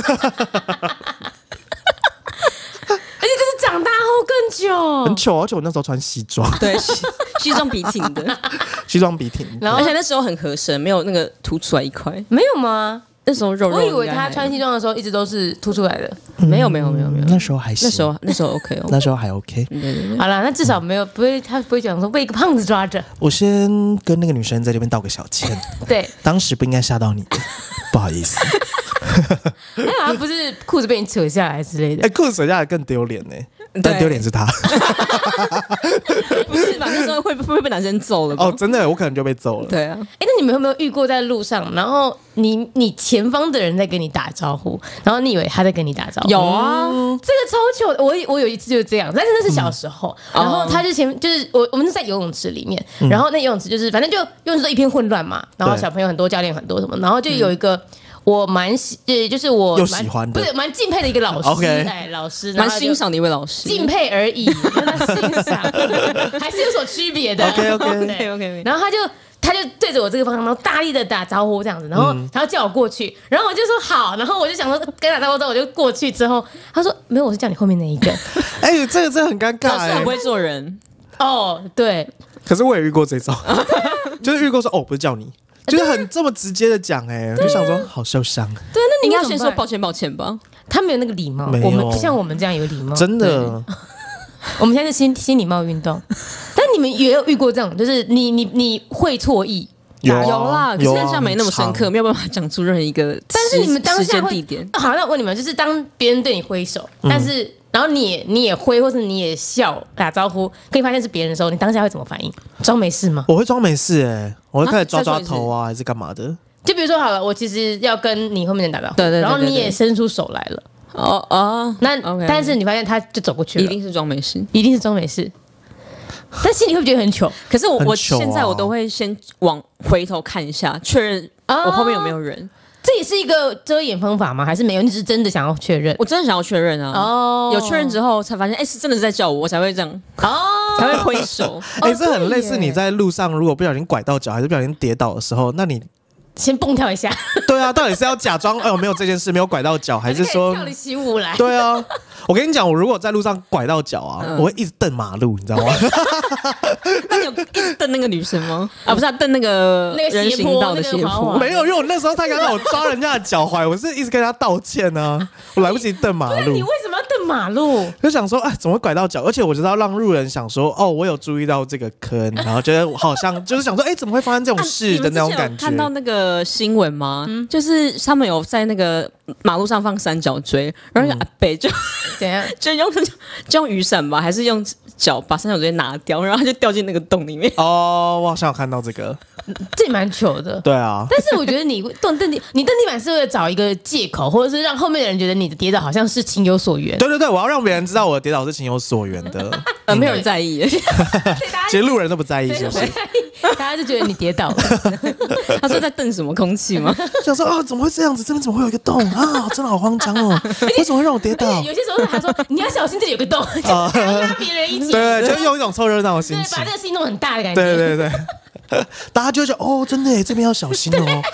且这是长大后更久， 很糗，而且我那时候穿西装， 对，西装笔挺的， 西装笔挺， 然后而且那时候很合身，没有那个凸出来一块， 没有吗？ 那时候肉， 我以为他穿西装的时候一直都是凸出来的， 没有， 那时候还行， 那时候 OK 哦， 那时候还 OK。 好了，那至少没有他不会讲说被一个胖子抓着。 我先跟那个女生在这边道个小歉， 对， 当时不应该吓到你的，不好意思。 还好像不是裤子被你扯下来之类的， 裤子扯下来更丢脸呢。但丢脸是他， 不是吧？那时候会不会被男生揍了？ 哦，真的，我可能就被揍了。 对啊， 那你们有没有遇过在路上，然后你前方的人在跟你打招呼，然后你以为他在跟你打招呼？ 有啊， 这个超糗。我有一次就是这样，但是那是小时候，然后他就是我们是在游泳池里面，然后那游泳池就是反正就游泳池都一片混乱嘛，然后小朋友很多，教练很多什么，然后就有一个。我就是我又喜欢的， 不是蛮敬佩的一个老师， okay. 哎，老师蛮欣赏的一位老师， 敬佩而已，让他欣赏，还是有所区别的。 OK。 然后他就对着我这个方向，然后大力的打招呼这样子，然后他要叫我过去，然后我就说好，然后我就想说跟他打招呼之后，我就过去之后，他说没有，我是叫你后面那一个。 哎，这个真的很尴尬， 老师很不会做人哦，对。 可是我也遇过这种，就是遇过说哦，不是叫你。就是很这么直接的讲，我就想说好受伤。 对，那你应该先说抱歉吧。 他没有那个礼貌，我们不像我们这样有礼貌， 真的。 我们现在是新礼貌运动，但你们也有遇过这种，就是你会错意。 有啦，可是印象没那么深刻，没有办法讲出任何一个但是你们当下地点。 好，那我问你们，就是当别人对你挥手，但是然后你也挥，或是你也笑打招呼，可以发现是别人的时候，你当下会怎么反应？装没事吗？ 我会装没事我会开始抓头啊，还是干嘛的？ 就比如说好了，我其实要跟你后面的人打招呼， 对， 然后你也伸出手来了，那但是你发现他就走过去了， 一定是装没事， 一定是装没事。但心里会觉得很糗， 可是我现在我都会先往回头看一下，确认我后面有没有人。 这也是一个遮掩方法吗？还是没有？你只是真的想要确认？ 我真的想要确认啊！有确认之后才发现，是真的是在叫我，我才会这样才会挥手。 这很类似你在路上如果不小心拐到脚，还是不小心跌倒的时候，那你先蹦跳一下。 对啊，到底是要假装没有这件事，没有拐到脚，还是说跳你起舞来？ 对啊，我跟你讲，我如果在路上拐到脚我会一直瞪马路，你知道吗？ 那你有一直瞪那个女生吗？不是，瞪那个人行道的斜坡。 没有，因为我那时候他刚刚我抓人家的脚踝，我是一直跟他道歉我来不及瞪马路。 你为什么要瞪马路？ 就想说，怎么会拐到脚？而且我知道让路人想说，我有注意到这个坑，然后觉得我好像就是想说，怎么会发生这种事的那种感觉。 看到那个新闻吗？就是他们有在那个马路上放三角锥，然后阿北就怎样， 就用雨伞吧，还是用脚把三角锥拿掉，然后他就掉进那个洞里面。 我好像有看到这个， 这蛮糗的。 对啊， 但是我觉得你蹬地板是为了找一个借口，或者是让后面的人觉得你的跌倒好像是情有所原。 对，我要让别人知道我的跌倒是情有所原的。 没有人在意， 其实路人都不在意，是不是？ 大家就觉得你跌倒了。 他说在瞪什么空气吗？ 想说怎么会这样子？这边怎么会有一个洞真的好慌张为什么会让我跌倒？ 有些时候他说你要小心，这里有个洞，就拉别人一起。 对，就用一种凑热闹的心情， 把这个心弄很大的感觉。 对。大家就觉得真的这边要小心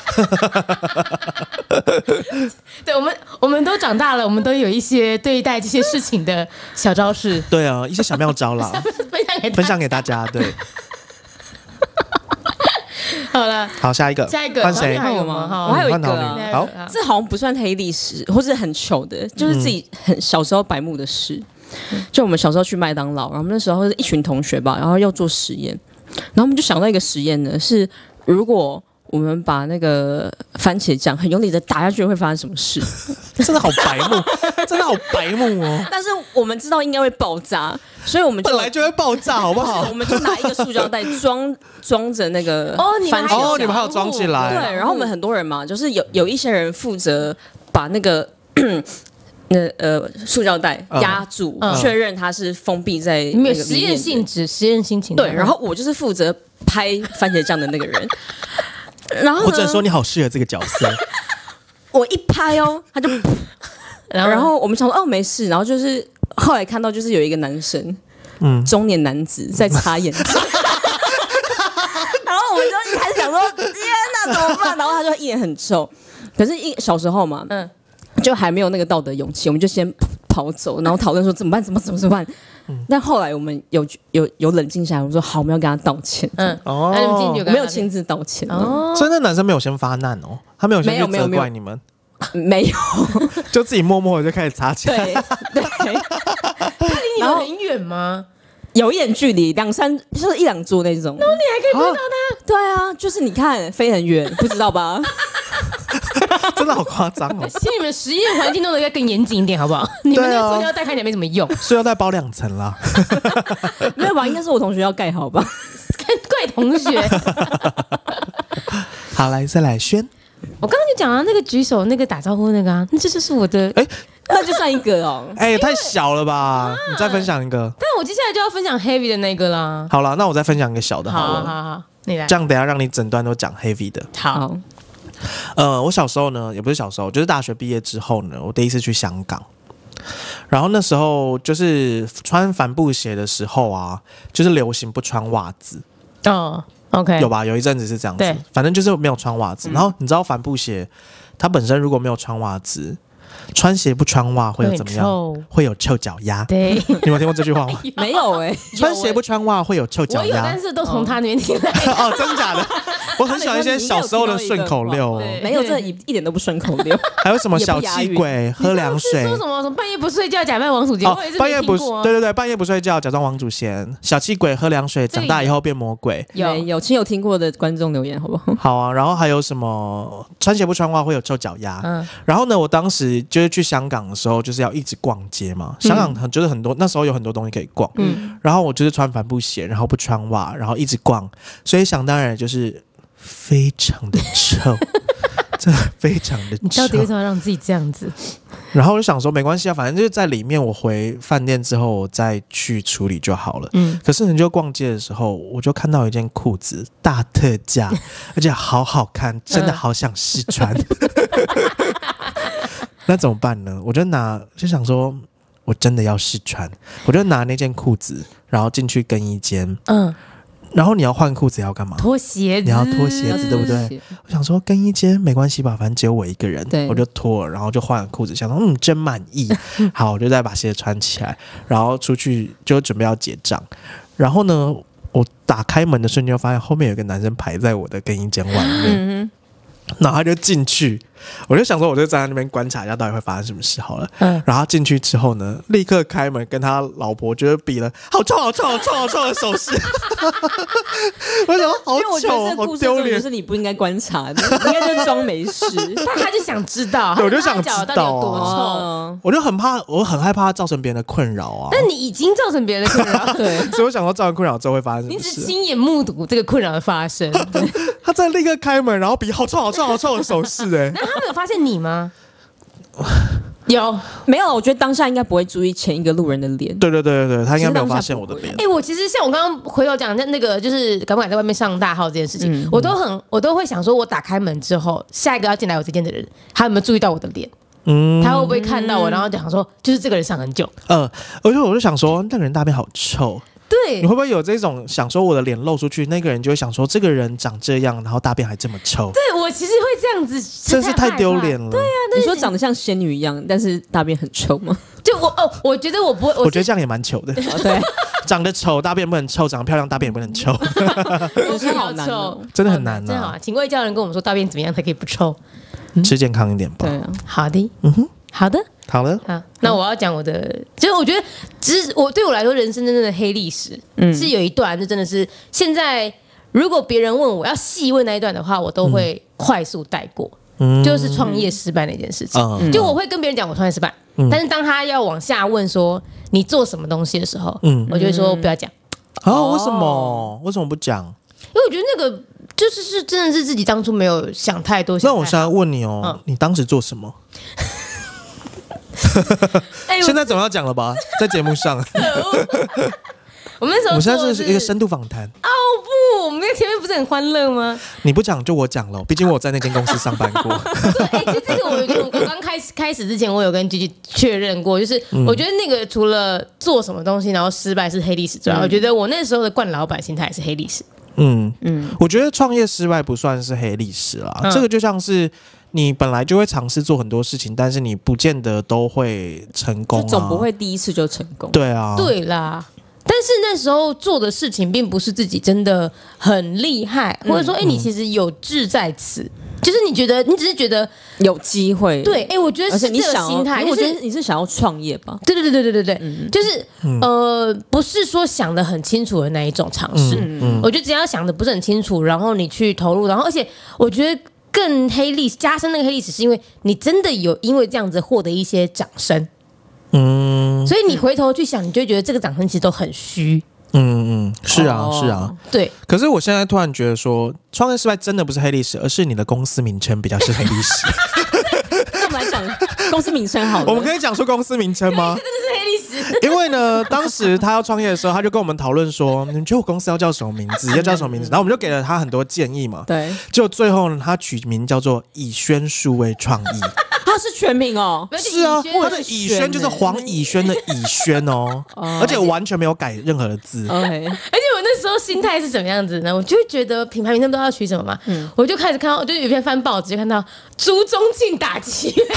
对，我们都长大了，我们都有一些对待这些事情的小招式。 对啊，一些小妙招啦，分享给大家。对， 好了， 好，下一个换谁？ 还有吗？我还有一个好， 这好像不算黑历史，或是很糗的，就是自己很小时候白目的事。 就我们小时候去麦当劳，然后我们那时候是一群同学吧，然后要做实验，然后我们就想到一个实验呢，是如果我们把那个番茄酱很用力的打下去会发生什么事？ 真的好白目，真的好白目哦！ 但是我们知道应该会爆炸，所以我们本来就会爆炸，好不好？ 我们就拿一个塑胶袋装着那个番茄酱，你们还有装起来。 对，然后我们很多人嘛，就是有一些人负责把那个塑胶袋压住，确认它是封闭在那个实验性质、实验心情。 对，然后我就是负责拍番茄酱的那个人。然后我只能说你好适合这个角色。 我一拍哦，他就，然后我们想说哦没事，然后就是后来看到就是有一个男生，中年男子在擦眼睛，然后我们就一开始想说天哪怎么办？然后他就一脸很臭，可是小时候嘛，就还没有那个道德勇气，我们就先跑走，然后讨论说怎么办？怎么办？但后来我们有冷静下来，我说好，我们要跟他道歉。 我没有亲自道歉。 所以那男生没有先发难哦，他没有先去责怪你们， 没有， 就自己默默的就开始擦起来。 对， 他离你们很远吗？ 有一点距离，就是1-2桌那种。 然后你还可以碰到他？ 对啊，就是你看飞很远，不知道吧？ 真的好夸张哦！ 请你们实验环境弄得要更严谨一点，好不好？你们那个塑胶袋看起来没什么用， 塑胶袋包2层啦。 没有吧？应该是我同学要盖好吧？ 怪同学。 好，来再来轩。 我刚刚就讲了那个举手、那个打招呼那个啊，那这就是我的。 那就算一个哦。 太小了吧？你再分享一个。 但我接下来就要分享 heavy 的那个啦。 好了，那我再分享一个小的好了。 好，你来。 这样等一下让你整段都讲 heavy 的。 好。 我小时候呢，也不是小时候，就是大学毕业之后呢，我第一次去香港。然后那时候就是穿帆布鞋的时候啊，就是流行不穿袜子。 OK， 有吧？有一阵子是这样子，反正就是没有穿袜子。然后你知道帆布鞋，它本身如果没有穿袜子，穿鞋不穿袜会有怎么样？会有臭脚丫。 对， 你有听过这句话吗？ 没有穿鞋不穿袜会有臭脚丫。 我有，但是都从他那边听来。 哦，真假的？我很喜欢一些小时候的顺口溜。 没有，这一点都不顺口溜。 还有什么小气鬼喝凉水？ 说什么半夜不睡觉假扮王祖贤？ 半夜不对，半夜不睡觉假装王祖贤。小气鬼喝凉水，长大以后变魔鬼。 有亲友听过的观众留言好不好？ 好啊，然后还有什么穿鞋不穿袜会有臭脚丫？然后呢，我当时就是去香港的时候，就是要一直逛街嘛。香港就是很多那时候有很多东西可以逛。然后我就是穿帆布鞋，然后不穿袜，然后一直逛，所以想当然就是非常的臭。真的非常的臭。 你到底为什么要让自己这样子？ 然后我就想说没关系啊，反正就是在里面，我回饭店之后我再去处理就好了。可是你就逛街的时候，我就看到一件裤子大特价，而且好好看，真的好想试穿。那怎么办呢？我就想说，我真的要试穿，我就拿那件裤子，然后进去更衣间。然后你要换裤子要干嘛？ 脱鞋子， 你要脱鞋子，对不对？我想说更衣间没关系吧，反正只有我一个人，我就脱了，然后就换了裤子，想说真满意。好，我就再把鞋子穿起来，然后出去就准备要结账。然后呢，我打开门的瞬间，发现后面有个男生排在我的更衣间外面。然后他就进去，我就想说，我就站在那边观察一下到底会发生什么事好了。然后进去之后呢，立刻开门跟他老婆就比了好臭好臭好臭好臭的手势。我想说好糗，好丢脸， 就是你不应该观察的，应该就装没事。 但他就想知道， 我就想知道有多臭， 我就很怕，我很害怕造成别人的困扰啊。 但你已经造成别人的困扰， 对， 所以我想说造成困扰之后会发生什么事？ 你只亲眼目睹这个困扰的发生。 他在立刻开门，然后比好臭好臭好臭的手势。那他没有发现你吗？有没有？我觉得当下应该不会注意前一个路人的脸。 对，他应该没有发现我的脸。 我其实像我刚刚回头讲那个，就是敢不敢在外面上大号这件事情，我都会想说，我打开门之后，下一个要进来我这间的人，他有没有注意到我的脸？他会不会看到我，然后想说，就是这个人上很久。 而且我就想说，那个人大便好臭。 对， 你会不会有这种想说我的脸露出去，那个人就会想说这个人长这样，然后大便还这么臭？ 对，我其实会这样子， 真是太丢脸了。 对啊， 你说长得像仙女一样，但是大便很臭吗？ 就我觉得我不会， 我觉得这样也蛮糗的。 对， 长得丑大便不能臭，长得漂亮大便也不能臭。 真是好难哦， 真的很难真好。请卫教人跟我们说大便怎么样才可以不臭？ 吃健康一点吧。 对啊， 好的，好的。 好了， 好，那我要讲我的，就是我觉得，对我来说，人生真正的黑历史，是有一段，就真的是现在，如果别人问我要细问那一段的话，我都会快速带过。就是创业失败那件事情，就我会跟别人讲我创业失败，但是当他要往下问说你做什么东西的时候，我就会说不要讲。 为什么？为什么不讲？ 因为我觉得那个就是真的是自己当初没有想太多。 那我现在问你你当时做什么？现在总要讲了吧，在节目上。 我们那时候现在是一个深度访谈。 不，我们那前面不是很欢乐吗？ 你不讲就我讲了，毕竟我在那间公司上班过。 对，其实这个我刚开始之前，我有跟 Gigi 确认过，就是我觉得那个除了做什么东西然后失败是黑历史之外，我觉得我那时候的惯老板心态也是黑历史。 我觉得创业失败不算是黑历史啦，这个就像是你本来就会尝试做很多事情，但是你不见得都会成功， 就总不会第一次就成功。 对啊， 对啦。但是那时候做的事情并不是自己真的很厉害，或者说，你其实有志在此，就是你只是觉得有机会。 对，我觉得是这个心态， 我觉得你是想要创业吧？ 对，就是不是说想得很清楚的那一种尝试。我觉得只要想得不是很清楚，然后你去投入，然后而且我觉得更加深那个黑历史，是因为你真的有因为这样子获得一些掌声。所以你回头去想，你就会觉得这个掌声其实都很虚。 是啊， 对。 可是我现在突然觉得说，创业失败真的不是黑历史，而是你的公司名称比较是黑历史。 那我们来讲公司名称好了。 我们可以讲出公司名称吗？ 这真的是黑历史。 因为呢，当时他要创业的时候，他就跟我们讨论说，你觉得我公司要叫什么名字？要叫什么名字？然后我们就给了他很多建议嘛。 对。 就最后呢，他取名叫做以轩数位创意。 他是全名哦。 是啊，他的以轩就是黄以轩的以轩哦，而且完全没有改任何的字。 而且我那时候心态是什么样子呢？我就会觉得品牌名称都要取什么嘛，我就开始看到，就有一篇翻报纸，就看到朱宗庆打击乐。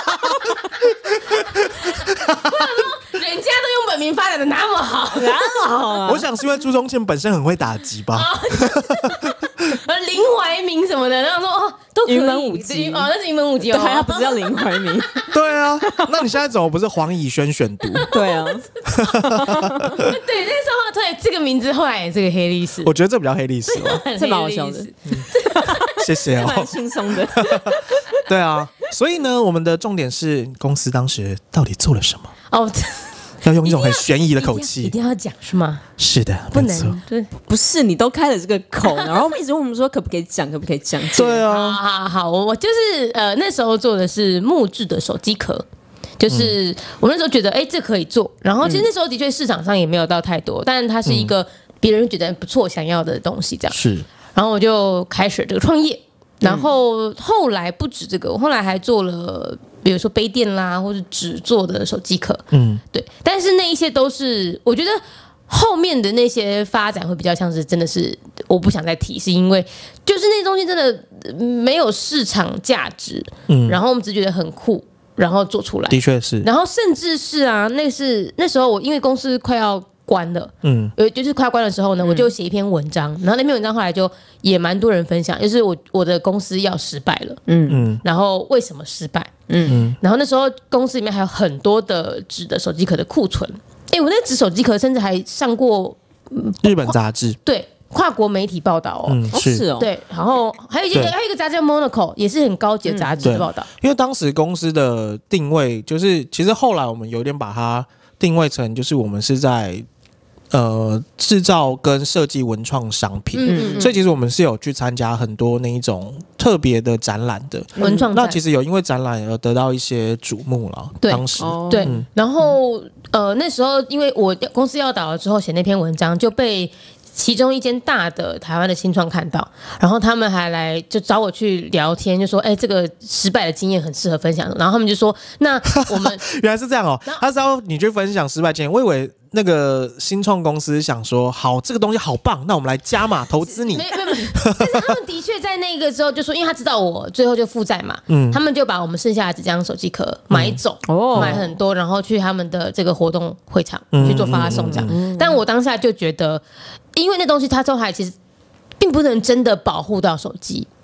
我想说，人家都用本名发展的那么好， 我想是因为朱宗庆本身很会打击吧。 林怀民什么的，然后说都可以。 云门舞集那是云门舞集对，他不是叫林怀民。 对啊，那你现在怎么不是黄以轩选读？ 对啊。 对，那时候对这个名字后来也是个黑历史。 我觉得这比较黑历史了， 这蛮好笑的。 谢谢蛮轻松的。 对啊，所以呢，我们的重点是公司当时到底做了什么？要用一种很悬疑的口气， 一定要讲是吗？ 是的， 不能，对， 不是你都开了这个口，然后一直问我们说可不可以讲，可不可以讲？ 对啊， 好，我就是那时候做的是木质的手机壳，就是我那时候觉得这可以做，然后其实那时候的确市场上也没有到太多，但是它是一个别人觉得不错想要的东西，这样是， 然后我就开始这个创业。然后后来不止这个，我后来还做了，比如说杯垫啦，或者纸做的手机壳，对。但是那一些都是，我觉得后面的那些发展会比较像是真的是，我不想再提，是因为就是那些东西真的没有市场价值，然后我们只觉得很酷，然后做出来， 的确是。 然后甚至是那时候我因为公司快要关了，就是快要关的时候呢，我就写一篇文章，然后那篇文章后来就也蛮多人分享，就是我的公司要失败了，然后为什么失败，然后那时候公司里面还有很多的纸的手机壳的库存，我那纸手机壳甚至还上过日本杂志， 对，跨国媒体报道是哦， 对，然后还有一个杂志叫 Monaco， 也是很高级的杂志的报道， 因为当时公司的定位就是，其实后来我们有点把它定位成，就是我们是在制造跟设计文创商品，所以其实我们是有去参加很多那一种特别的展览的文创展， 那其实有因为展览而得到一些瞩目了。当时对，然后那时候因为我公司要倒了之后写那篇文章就被其中一间大的台湾的新创看到，然后他们还来就找我去聊天，就说这个失败的经验很适合分享，然后他们就说那我们原来是这样哦，他是要你去分享失败经验，我以为那个新创公司想说好这个东西好棒，那我们来加码投资你。 没，但是他们的确在那个时候就说，因为他知道我最后就负债嘛，他们就把我们剩下的几张手机壳买走，买很多，然后去他们的这个活动会场去做发送这样。但我当下就觉得，因为那东西它都还其实并不能真的保护到手机。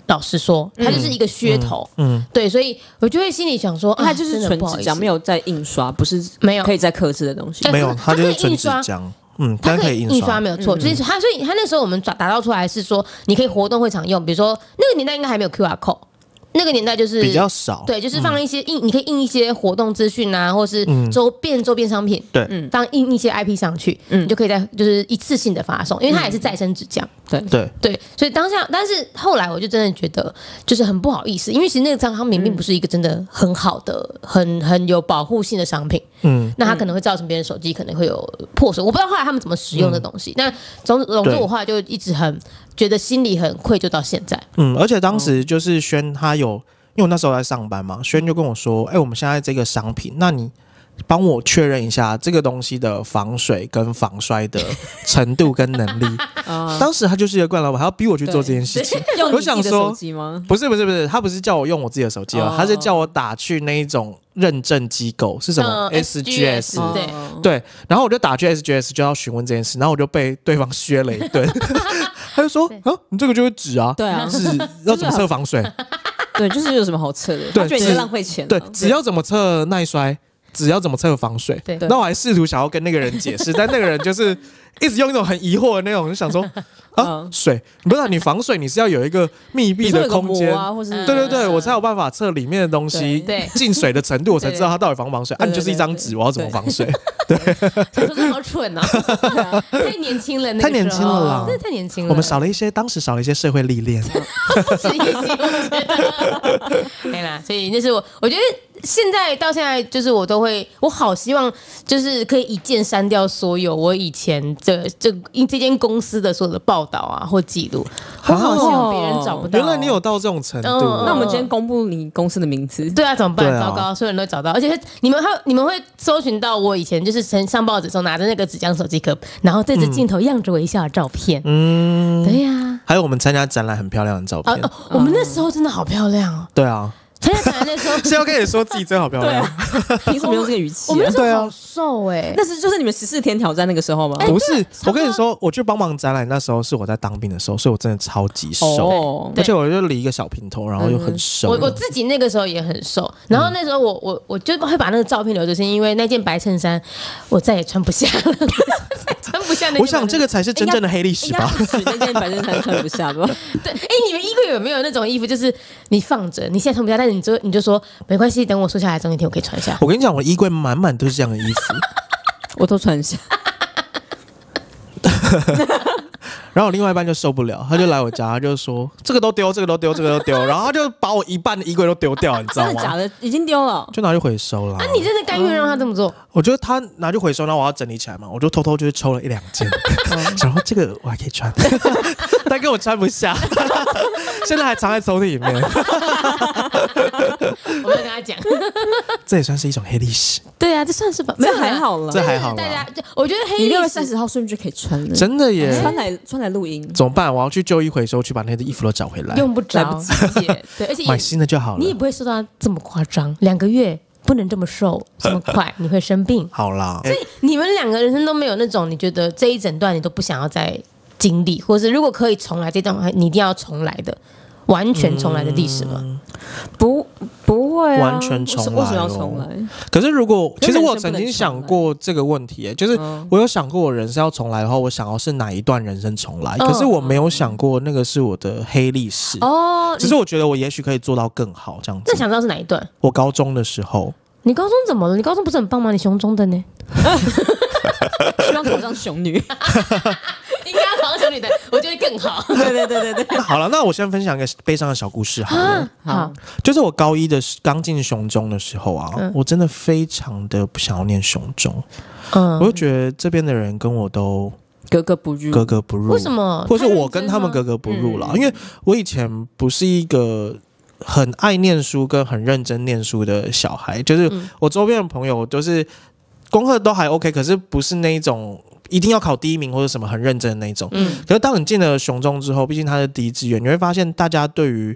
老实说，它就是一个噱头，对，所以我就会心里想说， 它就是纯纸浆，没有在印刷，不是没有可以再刻字的东西， 没有，它就是纯纸浆。它可以印刷没有错，所以它那时候我们打造出来是说，你可以活动会场用，比如说那个年代应该还没有 QR code。那个年代就是比较少， 对，就是放一些你可以印一些活动资讯啊，或是周边商品， 对， 印一些 IP 上去，你就可以就是一次性的发送，因为它也是再生纸浆，对，所以但是后来我就真的觉得就是很不好意思，因为其实那个商品并不是一个真的很好的、很有保护性的商品，那它可能会造成别人手机可能会有破损，我不知道后来他们怎么使用的东西，那总之我后来就一直很觉得心里很愧疚到现在， 而且当时就是轩他有，因为我那时候在上班嘛，轩就跟我说，我们现在这个商品，那你帮我确认一下这个东西的防水跟防摔的程度跟能力。当时他就是一个惯老板，还要逼我去做这件事情。 用你自己的手机吗？ 不是，他不是叫我用我自己的手机他是叫我打去那一种认证机构，是什么SGS，对，然后我就打去 SGS 就要询问这件事，然后我就被对方削了一顿。他就说你这个就是纸啊， 对啊， 是要怎么测防水？ 对，就是有什么好测的？他觉得你在浪费钱。 对，只要怎么测耐摔，只要怎么测防水。 对， 那我还试图想要跟那个人解释，但那个人就是一直用一种很疑惑的那种，就想说水不是你防水，你是要有一个密闭的空间啊，或是对，我才有办法测里面的东西进水的程度，我才知道它到底防不防水。你就是一张纸，我要怎么防水？对， 想说这好蠢啊，太年轻了， 太年轻了啦， 真的太年轻了。 我们当时少了一些社会历练， 不止一些，我觉得。对啦，所以那是我觉得。到现在，就是我好希望，就是可以一键删掉所有我以前这间公司的所有的报道啊或记录，我好希望别人找不到。 原来你有到这种程度， 那我们今天公布你公司的名字， 对啊，怎么办？糟糕，所有人都找到，而且你们会搜寻到我以前就是上报纸时候拿着那个纸浆手机壳，然后对着镜头漾着微笑的照片。对呀， 还有我们参加展览很漂亮的照片。 我们那时候真的好漂亮哦。 对啊。 参加展览那时候， 是要跟你说自己真好漂亮， 凭什么用这个语气？ 我们那时候好瘦那是就是你们14天挑战那个时候吗？ 不是，我跟你说，我去帮忙展览那时候是我在当兵的时候，所以我真的超级瘦，而且我就理一个小平头，然后又很瘦。 我自己那个时候也很瘦，然后那时候我就会把那个照片留着，是因为那件白衬衫我再也穿不下了，穿不下那件。 我想这个才是真正的黑历史吧？ 那件白衬衫穿不下吧？ 对，你们衣柜有没有那种衣服，就是你放着，你现在穿不下，但是你就说没关系，等我瘦下来总有一天我可以穿下。 我跟你讲，我衣柜满满都是这样的衣服， 我都穿下。 然后我另外一半就受不了，他就来我家，他就说这个都丢，然后他就把我一半的衣柜都丢掉，你知道吗？ 真的假的？已经丢了， 就拿去回收了。 你真的甘愿让他这么做？ 我觉得他拿去回收，然后我要整理起来嘛，我就偷偷就是抽了1-2件，然后这个我还可以穿，但跟我穿不下，现在还藏在抽屉里面。 我会跟他讲， 这也算是一种黑历史。 对啊，这算是吧？ 这还好了， 这还好了。 大家，我觉得黑历史 6月30号顺便就可以穿了， 真的耶！ 穿来录音怎么办？我要去旧衣回收去把那些衣服都找回来， 用不着，对，而且买新的就好了。 你也不会瘦到这么夸张，2个月不能这么瘦这么快，你会生病。 好啦， 所以你们2个人生都没有那种你觉得这一整段你都不想要再经历，或是如果可以重来这段你一定要重来的。完全重来的历史吗？ 不会完全重来。 为什么要重来？ 可是如果其实我曾经想过这个问题，就是我有想过我人生要重来的话，我想要是哪一段人生重来？可是我没有想过那个是我的黑历史哦。只是我觉得我也许可以做到更好这样子。 那想知道是哪一段？ 我高中的时候。 你高中怎么了？你高中不是很棒吗？你雄中的呢？ 希望考上雄女。 应该要考上雄女的，我觉得更好。 对。 好了，那我先分享一个悲伤的小故事好了。 好， 就是我高一的刚进雄中的时候啊，我真的非常的不想要念雄中。我就觉得这边的人跟我都格格不入。 为什么？ 或是我跟他们格格不入啦？因为我以前不是一个很爱念书跟很认真念书的小孩，就是我周边的朋友都是功课都还 OK， 可是不是那一种一定要考第1名或者什么很认真的那一种。可是当你进了雄中之后，毕竟它是第一志愿，你会发现大家对于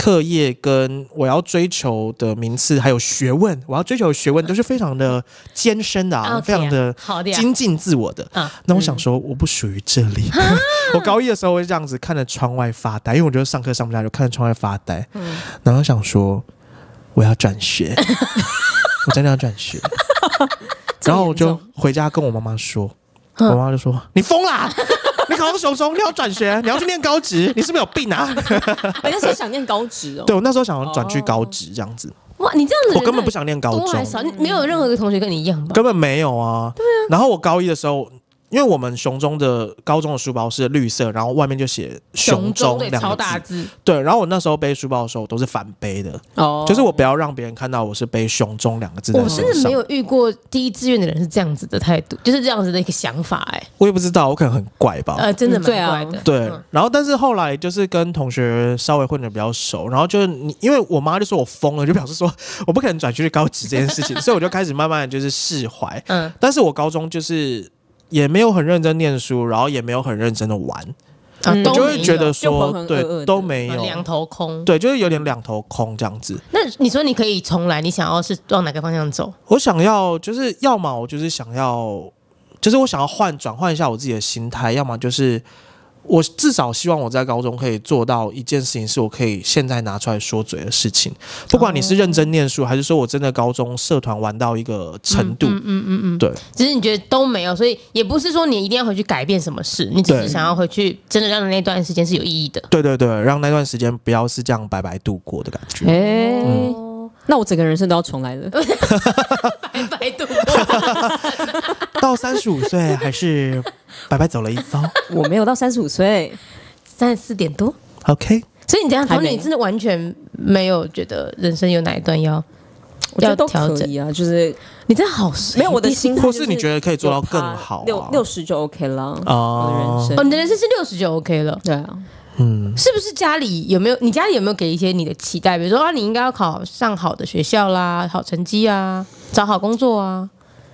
课业跟我要追求的名次还有学问，我要追求的学问都是非常的艰深的啊，非常的精进自我的。那我想说我不属于这里。我高一的时候会这样子看着窗外发呆，因为我觉得上课上不下就看着窗外发呆，然后想说我要转学，我真的要转学。然后我就回家跟我妈妈说，我妈妈就说你疯啦，你考上雄中，你要转学，你要去念高职，你是不是有病啊？ 我那时候想念高职哦。 对，我那时候想要转去高职这样子。 哇，你这样子， 我根本不想念高中， 没有任何一个同学跟你一样吧？ 根本没有啊。对啊。然后我高一的时候，因为我们雄中的高中的书包是绿色，然后外面就写雄中2个字， 超大字。 对，然后我那时候背书包的时候都是反背的，就是我不要让别人看到我是背雄中2个字在身上。 我真的没有遇过第一志愿的人是这样子的态度，就是这样子的一个想法。 我也不知道，我可能很怪吧。 真的蛮怪的。 对，然后但是后来就是跟同学稍微混得比较熟，然后就是因为我妈就说我疯了，就表示说我不可能转去高职这件事情，所以我就开始慢慢的就是释怀。但是我高中就是也没有很认真念书，然后也没有很认真的玩，我就会觉得说，对，都没有， 两头空， 对，就是有点两头空这样子。 那你说你可以重来，你想要是往哪个方向走？ 我想要就是要么我就是想要，就是我想要转换一下我自己的心态，要么就是我至少希望我在高中可以做到一件事情，是我可以现在拿出来说嘴的事情。不管你是认真念书，还是说我真的高中社团玩到一个程度，对。 只是你觉得都没有，所以也不是说你一定要回去改变什么事，你只是想要回去真的让那段时间是有意义的。 对对对，让那段时间不要是这样白白度过的感觉。 那我整个人生都要重来了。 白白度过。 到35岁还是白白走了一遭。 我没有到35岁 ，34点多。 OK， 所以你这样，你真的完全没有觉得人生有哪一段要调整啊？就是你真的好没有我的心态， 或是你觉得可以做到更好 ，60就 OK 了。 你的人生是60就 OK 了。 对啊。 是不是家里有没有？你家里有没有给一些你的期待？比如说你应该要考上好的学校啦，好成绩啊，找好工作啊。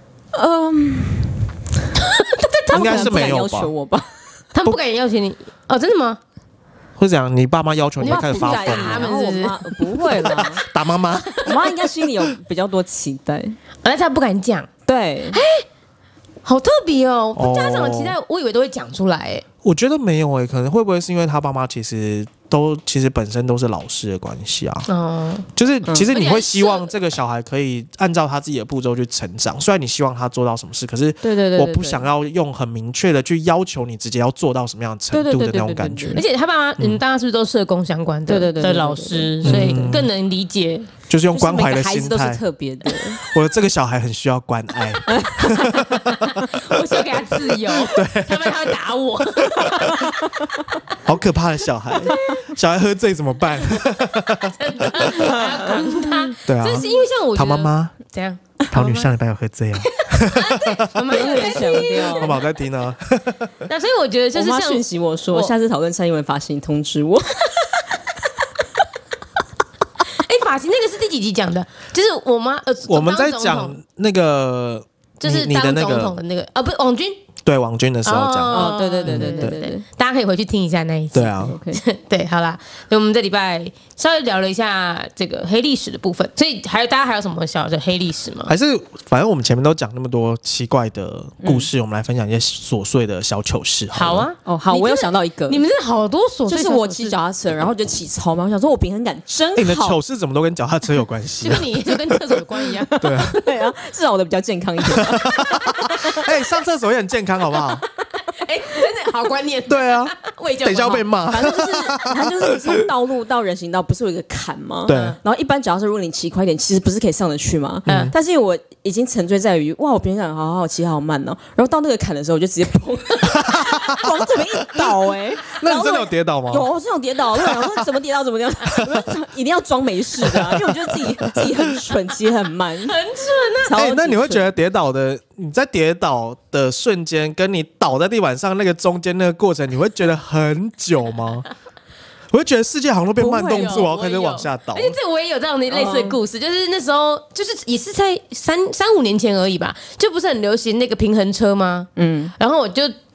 应该是没有吧？ 他们不敢要求你哦？真的吗？ 会讲你爸妈要求你开始发疯， 他们是不是？ 不会啦， 打妈妈。 我妈应该心里有比较多期待， 而且她不敢讲。 对， 好特别哦！家长的期待，我以为都会讲出来。 我觉得没有可能会不会是因为他爸妈其实本身都是老师的关系啊？就是其实你会希望这个小孩可以按照他自己的步骤去成长，虽然你希望他做到什么事，可是我不想要用很明确的去要求你直接要做到什么样的程度的那种感觉。 而且他爸妈，大家是不是都社工相关的老师，所以更能理解。 就是用关怀的心态， 每个孩子都是特别的。 我这个小孩很需要关爱， 我想给他自由，对，他会打我， 好可怕的小孩，小孩喝醉怎么办？ 真的，他， 对啊， 这是因为像我， 唐妈妈怎样？ 唐女上礼拜有喝醉啊？ 妈妈有在听， 妈妈有在听呢。 那所以我觉得就是像讯息我说，下次讨论蔡英文发型通知我。 发型那个是第几集讲的？就是我妈我们在讲那个， 就是当总统的那个不是网军。 对网军的时候讲对，大家可以回去听一下那一集。 对啊， 对，好啦，所以我们这礼拜稍微聊了一下这个黑历史的部分，所以大家还有什么小的黑历史吗？ 还是反正我们前面都讲那么多奇怪的故事，我们来分享一些琐碎的小糗事。 好啊， 好，我有想到一个， 你们真的好多琐碎， 就是我骑脚踏车，然后就骑超慢，我想说我平衡感真好。 你的糗事怎么都跟脚踏车有关系？ 就跟厕所有关一样。 对啊，至少我的比较健康一点。 上厕所也很健康，好不好？ 真的好观念。 对啊，等一下要被骂。 反正它就是从道路到人行道，不是有一个坎吗？ 对。 然后一般脚踏车如果你骑快一点，其实不是可以上得去吗？但是因为我已经沉醉在于哇，我平衡感好好，骑好慢哦。然后到那个坎的时候，我就直接砰，往这边一倒那你真的有跌倒吗？ 有，我真的有跌倒。我想说怎么跌倒？一定要装没事的，因为我觉得自己很蠢，骑很慢，很蠢啊。 那你会觉得跌倒的？你在跌倒的瞬间，跟你倒在地板上那个中间那个过程，你会觉得很久吗？我会觉得世界好像都变慢动作，然后开始往下倒。 而且这我也有这样的类似的故事，就是那时候就是也是在3-5年前而已吧，就不是很流行那个平衡车吗？然后我就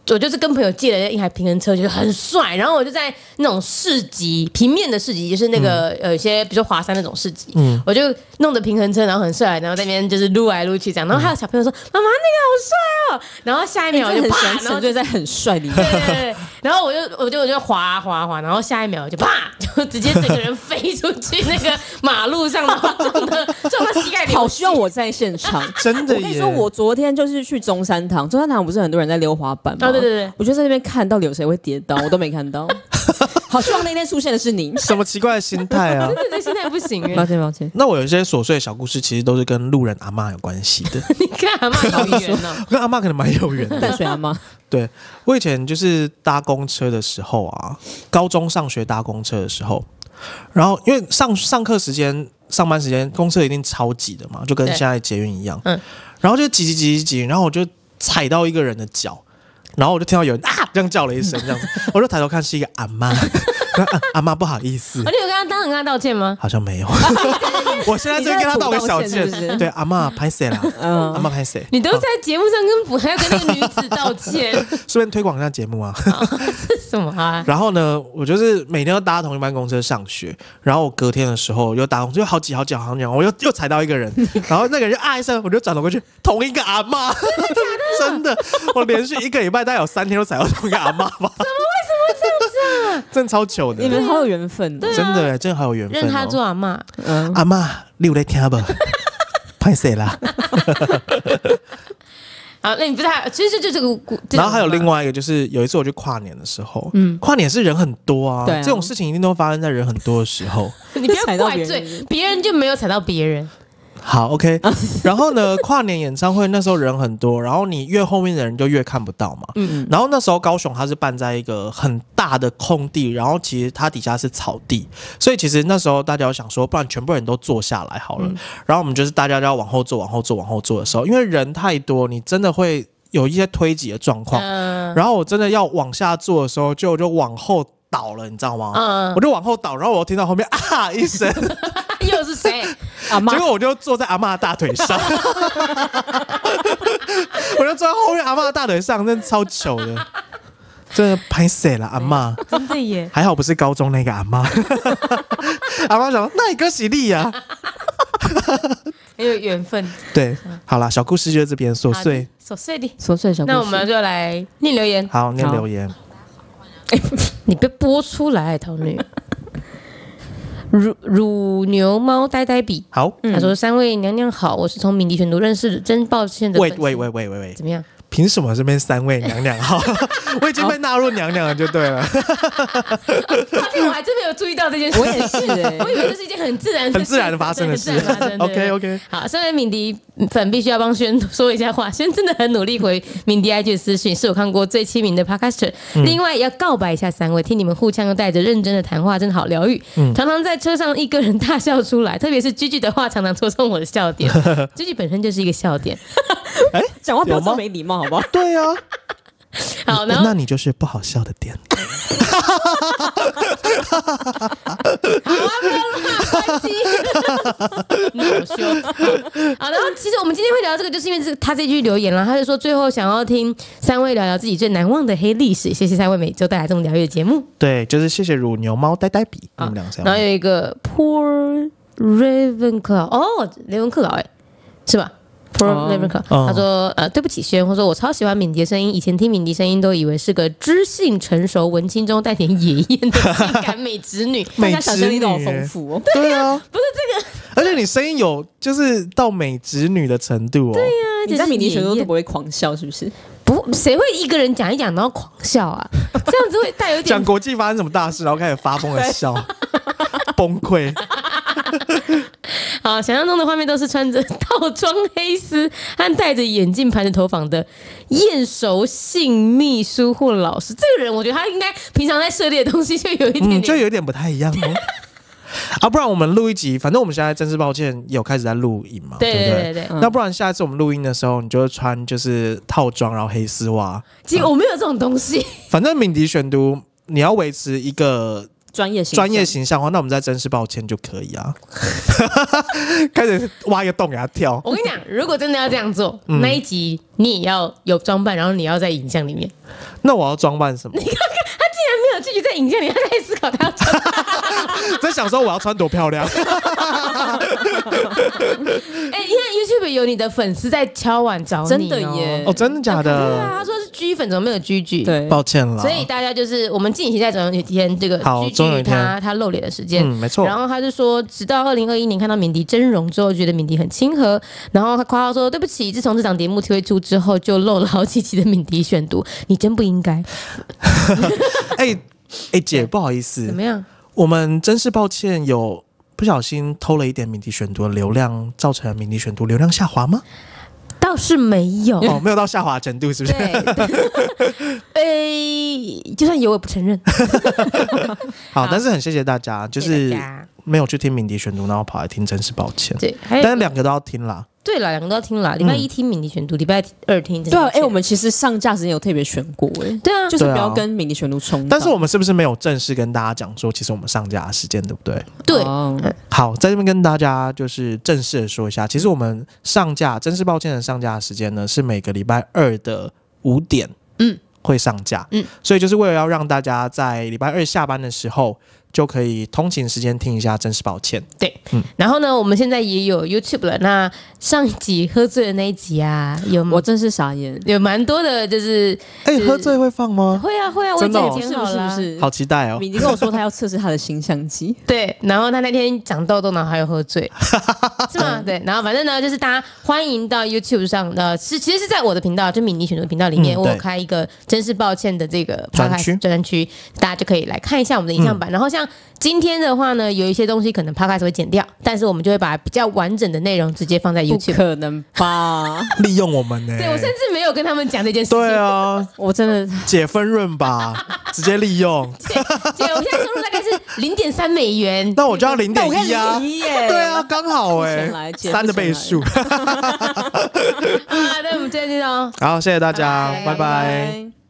我就是跟朋友借了一台平衡车，觉得很帅。然后我就在那种市集，平面的市集，就是那个有些比如说华山那种市集，我就弄的平衡车，然后很帅，然后在那边就是撸来撸去这样。然后还有小朋友说：“妈妈，那个好帅哦！”然后下一秒我就啪， 然后就在很帅里面， 对。然后我就滑，然后下一秒就啪，就直接整个人飞出去那个马路上，然后撞到膝盖里。 好希望我在现场， 真的耶！ 我跟你说，我昨天就是去中山堂不是很多人在溜滑板吗？ 对， 我就在那边看到底有谁会跌倒，我都没看到。好希望那天出现的是你。 什么奇怪的心态啊？ 真的这心态不行抱歉。 那我有一些琐碎的小故事，其实都是跟路人阿嬷有关系的。 你跟阿嬷好远哦， 跟阿嬷可能蛮有缘的。 淡水阿嬷。 对，我以前就是搭公车的时候啊，高中上学搭公车的时候，然后因为上课时间、上班时间，公车一定超挤的嘛，就跟现在捷运一样。然后就挤，然后我就踩到一个人的脚。然后我就听到有人这样叫了一声，这样子，我就抬头看是一个阿嬷，阿嬷不好意思。 你有跟他道歉吗？ 好像没有。我现在就跟他道个小歉，对阿嬷拍谁啦？阿嬷拍谁？ 你都在节目上还要跟那个女子道歉， 顺便推广一下节目啊。 是什么啊？ 然后呢，我就是每天都搭同一班公车上学，然后我隔天的时候又搭公车，就好挤，我又踩到一个人，然后那个人就一声，我就转头过去，同一个阿嬷，真的，我连续1个礼拜大概有3天都踩到同一个阿嬷吧。 为什么这样子啊？ 真的超糗的。 你们好有缘分， 真的真的好有缘分。 认他做阿嬷， 阿嬷，你有在听不？拍谁啦？ 好，那你不太，其实就这个。 然后还有另外一个，就是有一次我去跨年的时候，跨年是人很多啊，这种事情一定都发生在人很多的时候。 你不要怪罪，别人就没有踩到别人。 好 ，OK。然后呢，跨年演唱会那时候人很多，然后你越后面的人就越看不到嘛。然后那时候高雄它是办在一个很大的空地，然后其实它底下是草地，所以其实那时候大家想说，不然全部人都坐下来好了。然后我们就是大家都要往后坐的时候，因为人太多，你真的会有一些推挤的状况。然后我真的要往下坐的时候，就往后倒了，你知道吗？我就往后倒，然后我听到后面一声。 又是谁？ 阿嬷。结果我就坐在阿嬷的大腿上，我就坐在后面阿嬷的大腿上，真的超糗的，真的拍死了阿嬷。 真的耶！ 还好不是高中那个阿嬷。阿嬷想说，那你哥喜力呀， 很有缘分。 对，好啦，小故事就在这边，琐碎的琐碎小故事。 那我们就来念留言。 好，念留言。 你被播出来，桃女。乳牛猫呆呆比好， 他说3位娘娘好，我是从敏迪选读认识的，真抱歉的。 喂， 怎么样？ 凭什么这边3位娘娘好？我已经被纳入娘娘了，就对了。 我还真没有注意到这件事， 我也是我以为这是一件很自然的发生的事。OK， 好，身为敏迪粉，必须要帮轩说一下话。轩真的很努力回敏迪 IG 的私讯，是我看过最亲民的 Podcaster。另外也要告白一下3位，听你们互呛又带着认真的谈话，真的好疗愈。常常在车上一个人大笑出来，特别是Gigi的话，常常戳中我的笑点。Gigi 本身就是一个笑点。 讲话不要这么没礼貌，好不好？ 对啊。 好，然后那你就是不好笑的点。 好啊，不要乱关机，恼羞。好，然后其实我们今天会聊这个，就是因为他这句留言了，他就说最后想要听3位聊聊自己最难忘的黑历史。谢谢3位每周带来这么疗愈的节目。 对，就是谢谢乳牛猫呆呆比你们2 然后有一个 Poor Ravenclaw， 雷文克劳是吧他说对不起轩，我说我超喜欢敏迪的声音，以前听敏迪声音都以为是个知性成熟文青中带点野艳的性感美直女， 大家想象力都好丰富哦。 对啊， 不是这个， 而且你声音有就是到美直女的程度哦。 对啊， 你在敏迪学都不会狂笑是不是？ 不，谁会一个人讲一讲然后狂笑啊？这样子会带有一点讲国际发生什么大事，然后开始发疯的笑，崩溃。 好，想象中的画面都是穿着套装黑丝和戴着眼镜盘着头发的厌熟性秘书或老师。这个人，我觉得他应该平常在涉猎的东西就有一点就有点不太一样哦。不然我们录一集，反正我们现在真是抱歉有开始在录音嘛，对不对？那不然下一次我们录音的时候，你就会穿就是套装，然后黑丝袜。 其实我没有这种东西。 反正敏迪选读，你要维持一个专业形象的话，那我们在真是抱歉就可以啊。开始挖一个洞给他跳。 我跟你讲，如果真的要这样做，那一集你也要有装扮，然后你要在影像里面。 那我要装扮什么？ 你看看，他竟然没有继续在影像里，他在思考他要装扮。 在想说我要穿多漂亮。 因为 YouTube 有你的粉丝在敲碗找你， 真的耶！ 哦，真的假的？ 对啊，他说是 G 粉，怎么没有 GG？ 对，抱歉了。 所以大家就是我们近期在总有一天这个 GG 他露脸的时间， 没错。 然后他就说，直到2021年看到敏迪真容之后，觉得敏迪很亲和，然后他夸他说：“对不起，自从这档节目推出之后，就漏了好几期的敏迪选读，你真不应该。” 姐，不好意思， 怎么样？ 我们真是抱歉，有不小心偷了一点敏迪选读的流量，造成敏迪选读流量下滑吗？ 倒是没有， 没有到下滑程度，是不是？ 就算有，我也不承认。 好，但是很谢谢大家，就是没有去听敏迪选读，然后跑来听真是抱歉。 对， 但是2个都要听啦。 对啦，2个都要听啦。礼拜1听敏迪选读，礼拜2听。 对啊，我们其实上架时间有特别选过， 对啊， 就是不要跟敏迪选读冲。 但是我们是不是没有正式跟大家讲说，其实我们上架的时间对不对？ 对， 好，在这边跟大家就是正式的说一下，其实我们上架真是抱歉的上架的时间呢，是每个礼拜2的5点，会上架，所以就是为了要让大家在礼拜2下班的时候就可以通勤时间听一下，真是抱歉。 对，然后呢，我们现在也有 YouTube 了。那上一集喝醉的那一集啊， 我真是傻眼， 有蛮多的，就是喝醉会放吗？ 会啊， 真的我已经剪好了， 是不是？ 好期待哦！ 敏迪跟我说他要测试他的形象机， 对，然后他那天长痘痘，然后还有喝醉，是吗？对，然后反正呢，就是大家欢迎到 YouTube 上其实是在我的频道，就敏迪选读频道里面，我有开一个真是抱歉的这个专区，大家就可以来看一下我们的影像版，然后像。今天的话呢，有一些东西可能 Podcast 会剪掉，但是我们就会把比较完整的内容直接放在 YouTube。 不可能吧？ 利用我们呢？ 对，我甚至没有跟他们讲这件事情。 对啊， 我真的解分润吧，直接利用。 姐，我现在收入大概是0.3美元， 那我就要0.1啊。对啊，刚好3的倍数。 好，那我们今天就这样。 好，谢谢大家，拜拜。